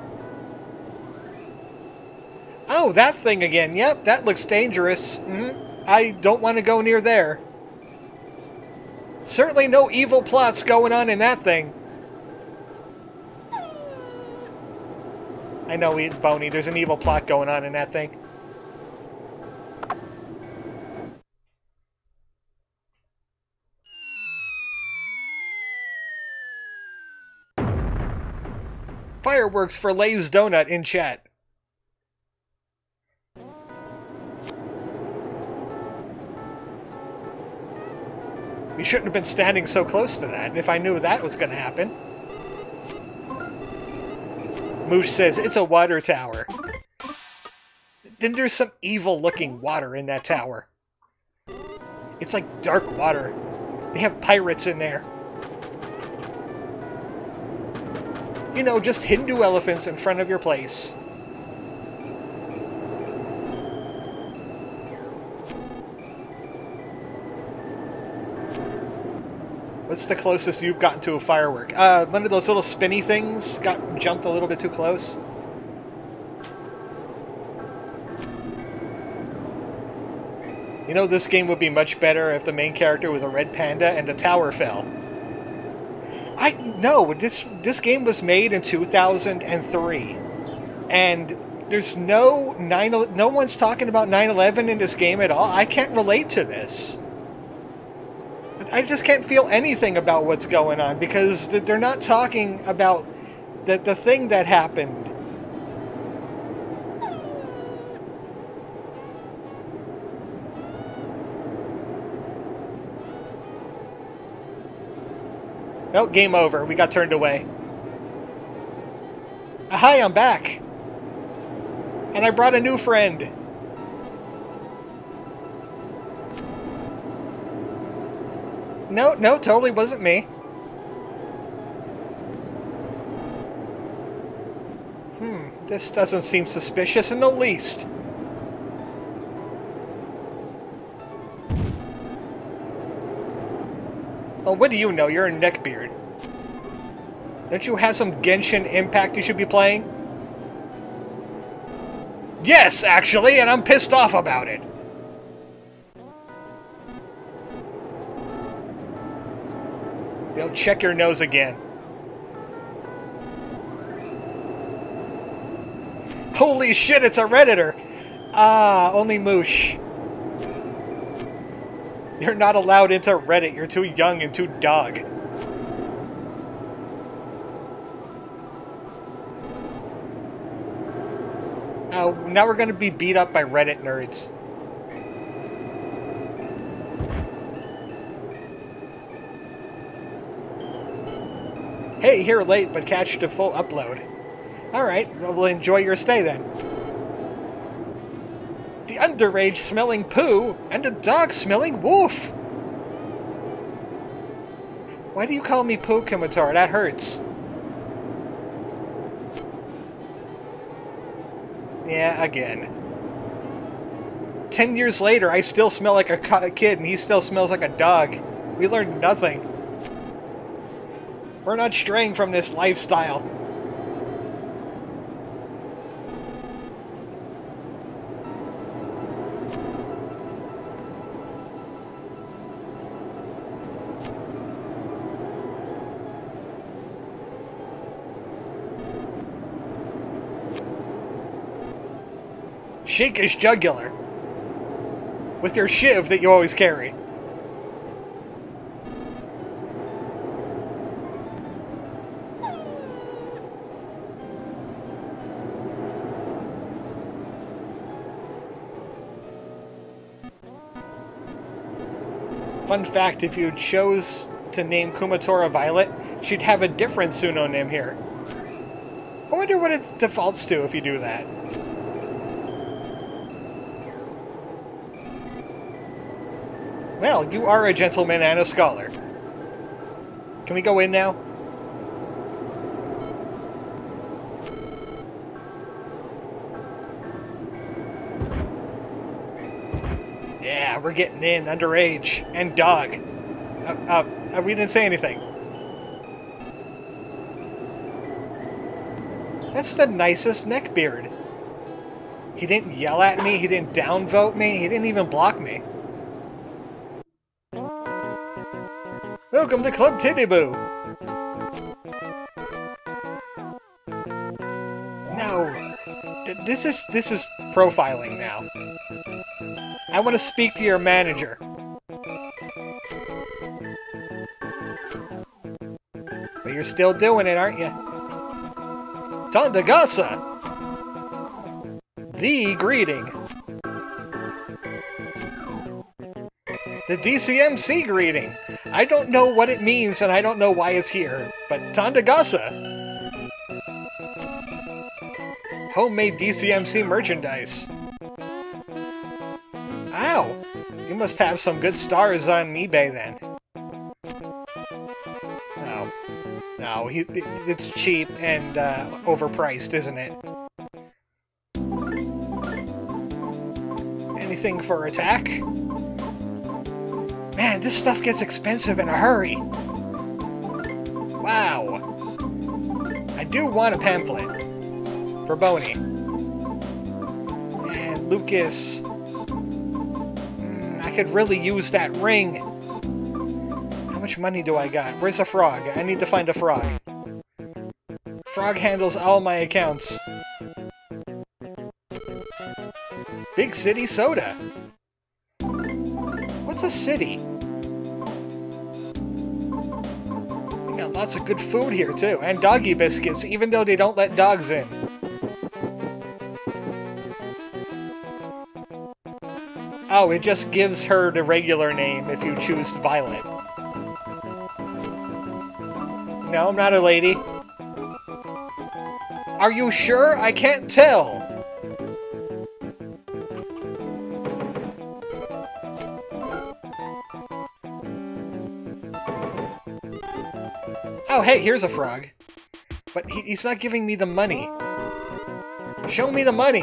Oh, that thing again. Yep, that looks dangerous. Mm-hmm. I don't want to go near there. Certainly no evil plots going on in that thing. I know, Boney, there's an evil plot going on in that thing. Fireworks for Lay's Donut in chat. We shouldn't have been standing so close to that if I knew that was going to happen. Moosh says, it's a water tower. Then there's some evil-looking water in that tower. It's like dark water. They have pirates in there. You know, just Hindu elephants in front of your place. What's the closest you've gotten to a firework? Uh, one of those little spinny things got jumped a little bit too close. You know, this game would be much better if the main character was a red panda and the tower fell. I no, this this game was made in two thousand three, and there's no nine. No one's talking about nine eleven in this game at all. I can't relate to this. I just can't feel anything about what's going on because they're not talking about the the thing that happened. Oh, game over. We got turned away. Uh, hi, I'm back. And I brought a new friend. No, no, totally wasn't me. Hmm, this doesn't seem suspicious in the least. Well, what do you know? You're a neckbeard. Don't you have some Genshin Impact you should be playing? Yes, actually, and I'm pissed off about it. You'll check your nose again. Holy shit, it's a Redditor! Ah, only Moosh. You're not allowed into Reddit. You're too young and too dog. Oh, now we're gonna be beat up by Reddit nerds. Hey, here late, but catch the full upload. Alright, we'll enjoy your stay then. The underage smelling poo and the dog smelling woof! Why do you call me poo, Kumatora? That hurts. Yeah, again. Ten years later, I still smell like a kid and he still smells like a dog. We learned nothing. We're not straying from this lifestyle. Shake his jugular. With your shiv that you always carry. Fun fact, if you chose to name Kumatora Violet, she'd have a different pseudonym here. I wonder what it defaults to if you do that. Well, you are a gentleman and a scholar. Can we go in now? Yeah, we're getting in, underage, and dog. Uh, uh, uh, we didn't say anything. That's the nicest neckbeard. He didn't yell at me, he didn't downvote me, he didn't even block me. Welcome to Club Titty Boo! No, th this is this is profiling now. I want to speak to your manager. But you're still doing it, aren't you? Tonda Gossa! The greeting. The D C M C greeting. I don't know what it means and I don't know why it's here, but Tonda Gossa. Homemade D C M C merchandise. Ow! You must have some good stars on eBay then. No. No, he, it's cheap and uh, overpriced, isn't it? Anything for attack? Man, this stuff gets expensive in a hurry. Wow. I do want a pamphlet. For Boney. And Lucas... Mm, I could really use that ring. How much much money do I got? Where's a frog? I need to find a frog. Frog handles all my accounts. Big City Soda. What's a city? We got lots of good food here too, and doggy biscuits, even though they don't let dogs in. Oh, it just gives her the regular name if you choose Violet. No, I'm not a lady. Are you sure? I can't tell. Oh, hey, here's a frog. But he, he's not giving me the money. Show me the money!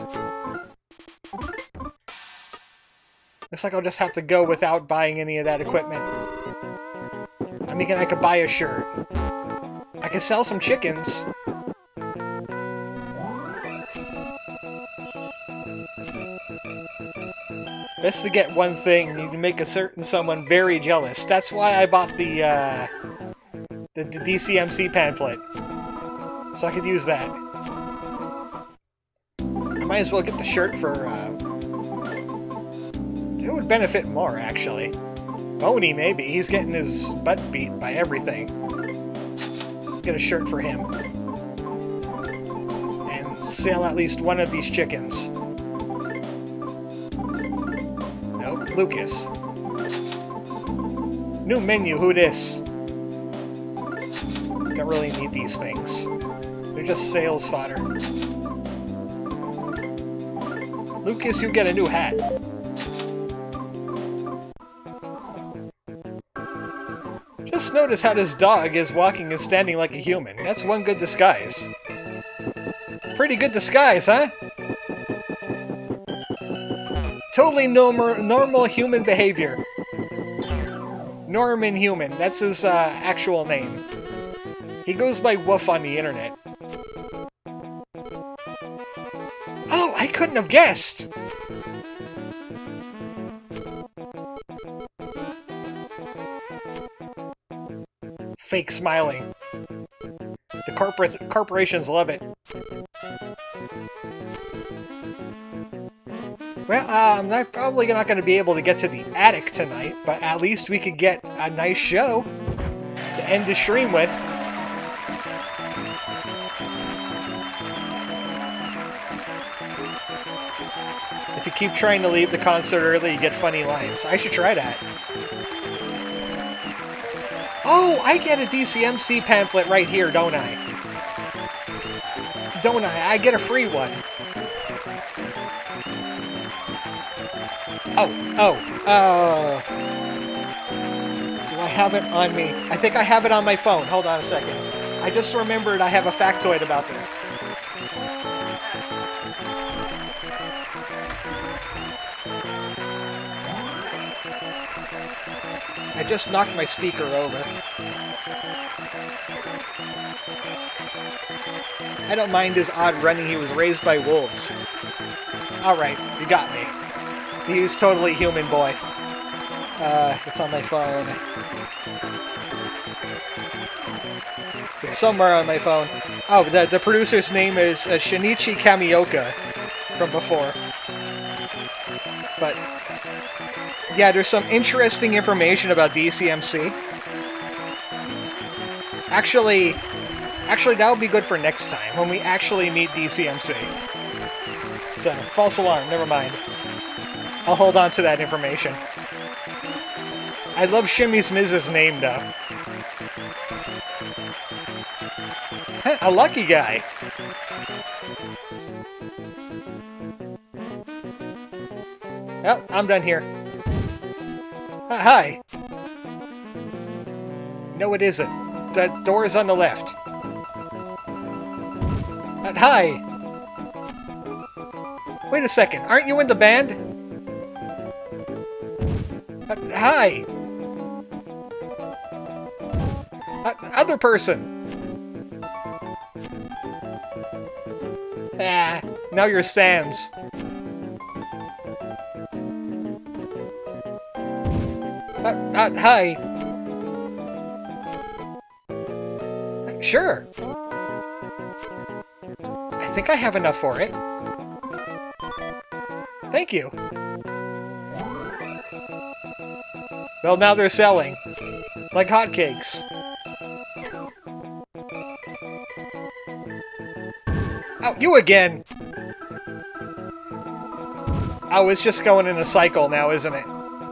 Looks like I'll just have to go without buying any of that equipment. I'm thinking I could buy a shirt. I could sell some chickens. Best to get one thing, you can make a certain someone very jealous. That's why I bought the, uh, the, the D C M C pamphlet. So I could use that. I might as well get the shirt for, uh... it would benefit more, actually. Boney, maybe. He's getting his butt beat by everything. Get a shirt for him. And sell at least one of these chickens. Nope, Lucas. New menu, who dis? Don't really need these things. They're just sales fodder. Lucas, you get a new hat. Just notice how this dog is walking and standing like a human. That's one good disguise. Pretty good disguise, huh? Totally normal, normal human behavior. Norman Human, that's his uh, actual name. He goes by Woof on the internet. Oh, I couldn't have guessed! Fake smiling. The corporate corporations love it. Well, uh, I'm not probably not going to be able to get to the attic tonight, but at least we could get a nice show to end the stream with. If you keep trying to leave the concert early, you get funny lines. I should try that. Oh, I get a D C M C pamphlet right here, don't I? Don't I? I get a free one. Oh, oh, uh... do I have it on me? I think I have it on my phone. Hold on a second. I just remembered I have a factoid about this. I just knocked my speaker over. I don't mind his odd running. He was raised by wolves. Alright, you got me. He's totally human boy. Uh, it's on my phone. It's somewhere on my phone. Oh, the, the producer's name is uh, Shinichi Kameoka from before. But yeah, there's some interesting information about D C M C. Actually, actually that would be good for next time, when we actually meet D C M C. So, false alarm, never mind. I'll hold on to that information. I love Shimmy's Miz's name, though. Huh, a lucky guy. Oh, I'm done here. Uh, hi. No, it isn't. The door is on the left. Uh, hi. Wait a second. Aren't you in the band? Uh, hi. Uh, other person. Ah, now you're Sans. Uh, uh, hi. Sure. I think I have enough for it. Thank you. Well, now they're selling. Like hotcakes. Oh, you again! Oh, it's just going in a cycle now, isn't it?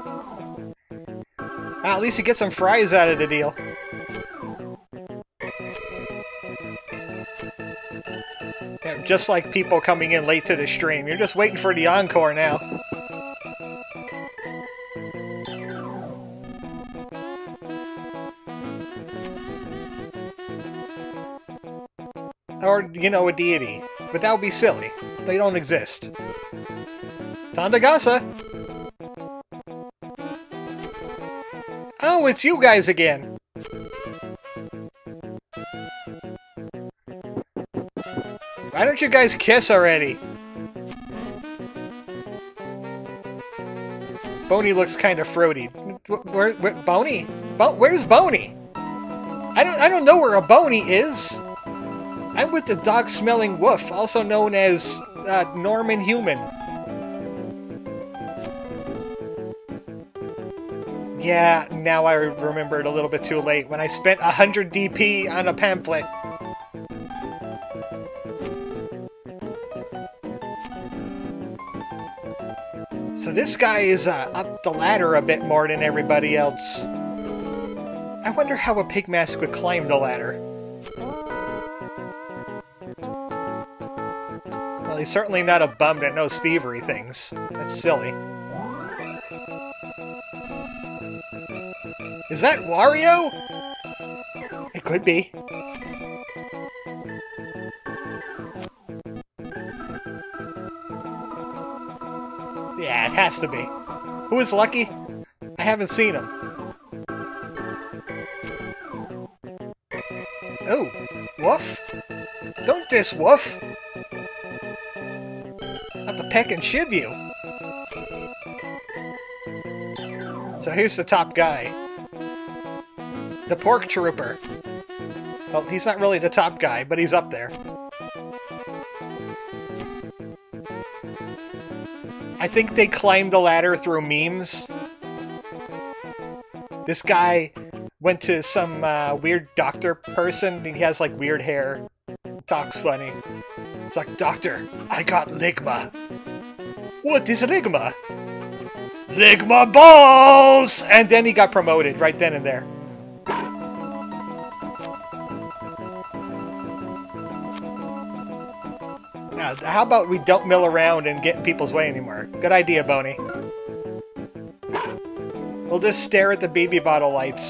Well, at least you get some fries out of the deal. Yeah, just like people coming in late to the stream. You're just waiting for the encore now. Or, you know, a deity. But that would be silly. They don't exist. Tonda Gossa! Oh, it's you guys again! Why don't you guys kiss already? Boney looks kind of fruity. Where, where, Boney? Bo where's Boney? I don't, I don't know where a Boney is! I'm with the dog-smelling wolf, also known as uh, Norman Human. Yeah, now I remembered a little bit too late when I spent one hundred D P on a pamphlet. So this guy is uh, up the ladder a bit more than everybody else. I wonder how a pig mask would climb the ladder. Well, he's certainly not a bum that knows thievery things. That's silly. Is that Wario? It could be. Yeah, it has to be. Who is Lucky? I haven't seen him. Oh, Woof? Don't diss Woof! I'll have to peck and shiv you. So here's the top guy. The Pork Trooper. Well, he's not really the top guy, but he's up there. I think they climbed the ladder through memes. This guy went to some uh, weird doctor person. He has like weird hair. Talks funny. It's like, Doctor, I got ligma. What is ligma? Ligma balls! And then he got promoted right then and there. Now, how about we don't mill around and get in people's way anymore? Good idea, Boney. We'll just stare at the baby bottle lights.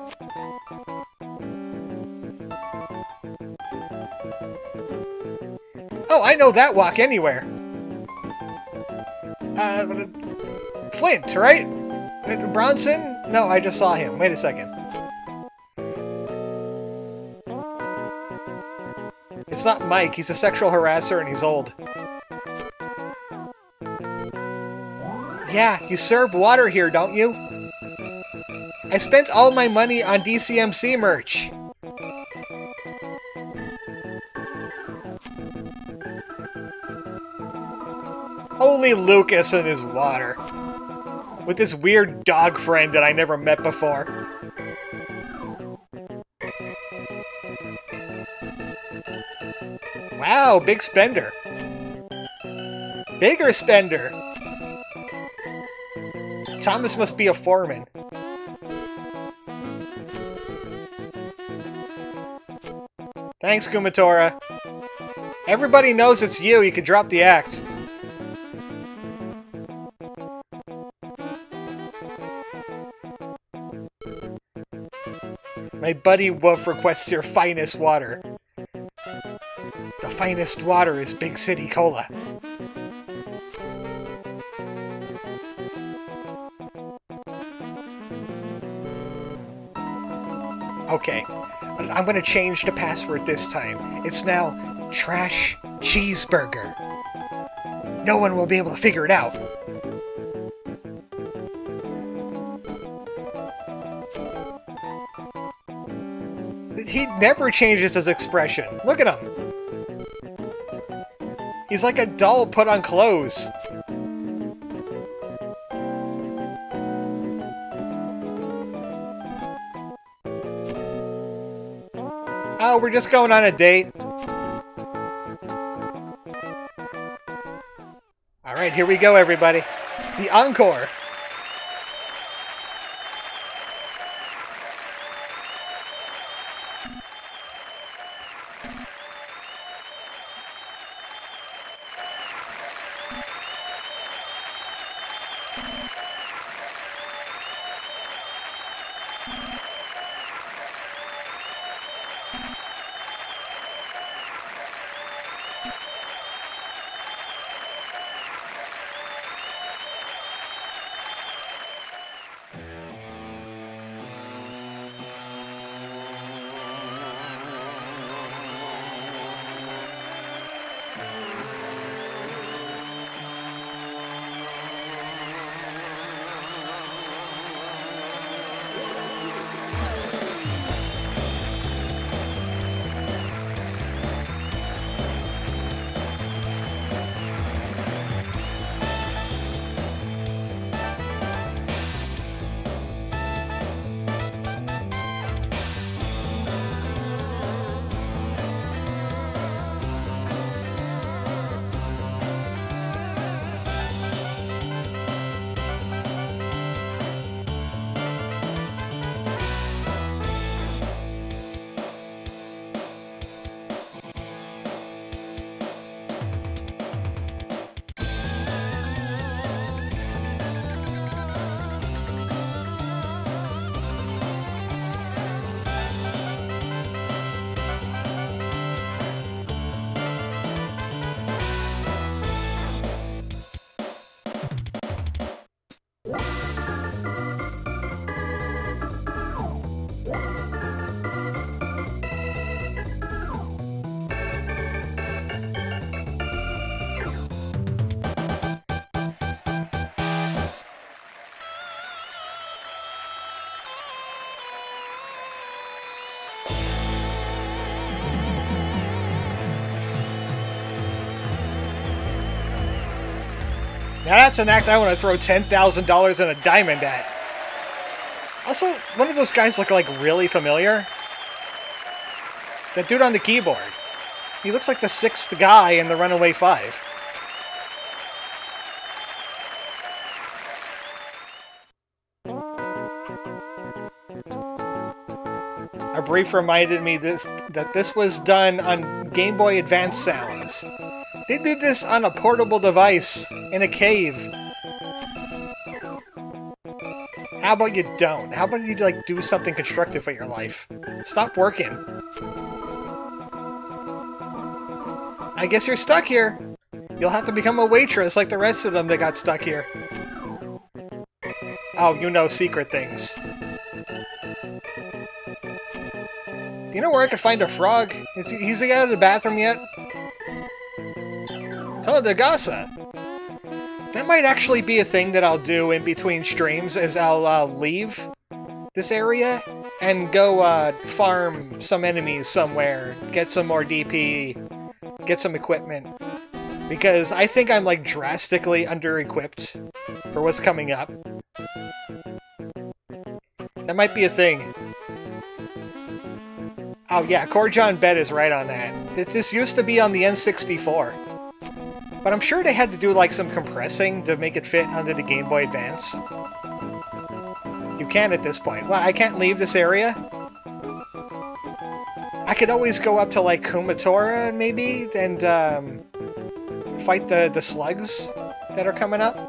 Oh, I know that walk anywhere. Uh, Flint, right? Bronson? No, I just saw him. Wait a second. It's not Mike, he's a sexual harasser and he's old. Yeah, you serve water here, don't you? I spent all my money on D C M C merch. Only Lucas and his water. With this weird dog friend that I never met before. Wow, big spender. Bigger spender. Thomas must be a foreman. Thanks, Kumatora. Everybody knows it's you, you can drop the act. My buddy Wolf requests your finest water. The finest water is Big City Cola. Okay, I'm gonna change the password this time. It's now Trash Cheeseburger. No one will be able to figure it out. He never changes his expression. Look at him. He's like a doll put on clothes. Oh, we're just going on a date. Alright, here we go, everybody. The encore. Now that's an act I want to throw ten thousand dollars and a diamond at. Also, one of those guys look like really familiar. That dude on the keyboard. He looks like the sixth guy in the Runaway Five. A brief reminded me this that this was done on Game Boy Advance sounds. They did this on a portable device in a cave. How about you don't? How about you like do something constructive for your life? Stop working. I guess you're stuck here. You'll have to become a waitress like the rest of them that got stuck here. Oh, you know secret things. Do you know where I could find a frog? Is he, is he out of the bathroom yet? Tonda Gossa. That might actually be a thing that I'll do in between streams, is I'll uh, leave this area and go uh, farm some enemies somewhere, get some more D P, get some equipment. Because I think I'm like drastically under-equipped for what's coming up. That might be a thing. Oh yeah, Core John Bet is right on that. This used to be on the N sixty-four. But I'm sure they had to do like some compressing to make it fit onto the Game Boy Advance. You can at this point. Well, I can't leave this area? I could always go up to like Kumatora, maybe, and um, fight the, the slugs that are coming up.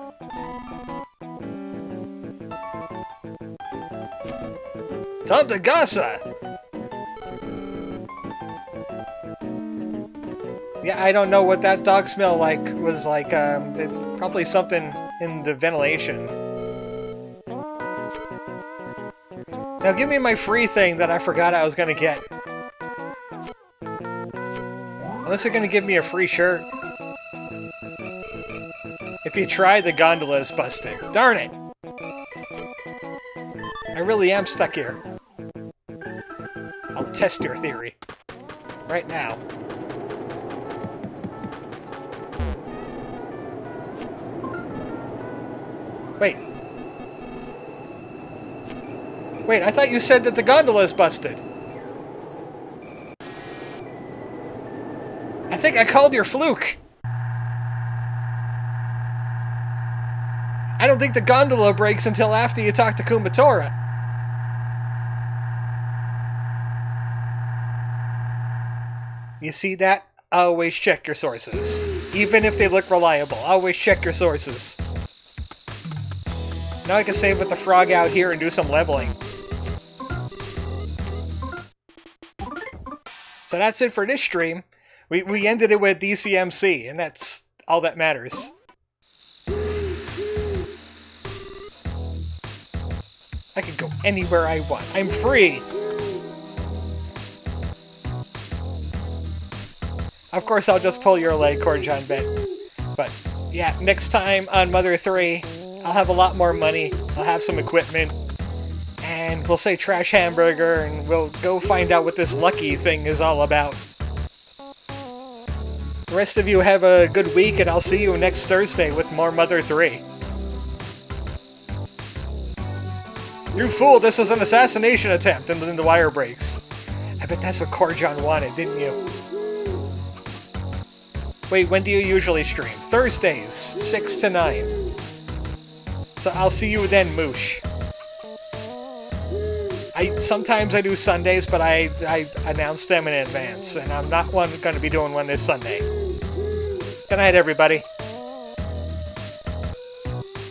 Tonda Gossa! Yeah, I don't know what that dog smell like was like. Um, it, probably something in the ventilation. Now give me my free thing that I forgot I was gonna get. Unless they're gonna give me a free shirt. If you try, the gondola is busted. Darn it! I really am stuck here. I'll test your theory. Right now. Wait. Wait, I thought you said that the gondola is busted. I think I called your fluke. I don't think the gondola breaks until after you talk to Kumatora. You see that? Always check your sources. Even if they look reliable, always check your sources. Now I can save with the frog out here and do some leveling. So that's it for this stream. We, we ended it with D C M C, and that's all that matters. I can go anywhere I want. I'm free! Of course, I'll just pull your leg, Corn John Bet. But, yeah, next time on Mother three, I'll have a lot more money, I'll have some equipment, and we'll say Trash Hamburger, and we'll go find out what this lucky thing is all about. The rest of you have a good week, and I'll see you next Thursday with more Mother three. You fool, this was an assassination attempt, and then the wire breaks. I bet that's what Corjon wanted, didn't you? Wait, when do you usually stream? Thursdays, six to nine. So I'll see you then, Moosh. I sometimes I do Sundays, but I, I announce them in advance, and I'm not one going to be doing one this Sunday. Good night, everybody.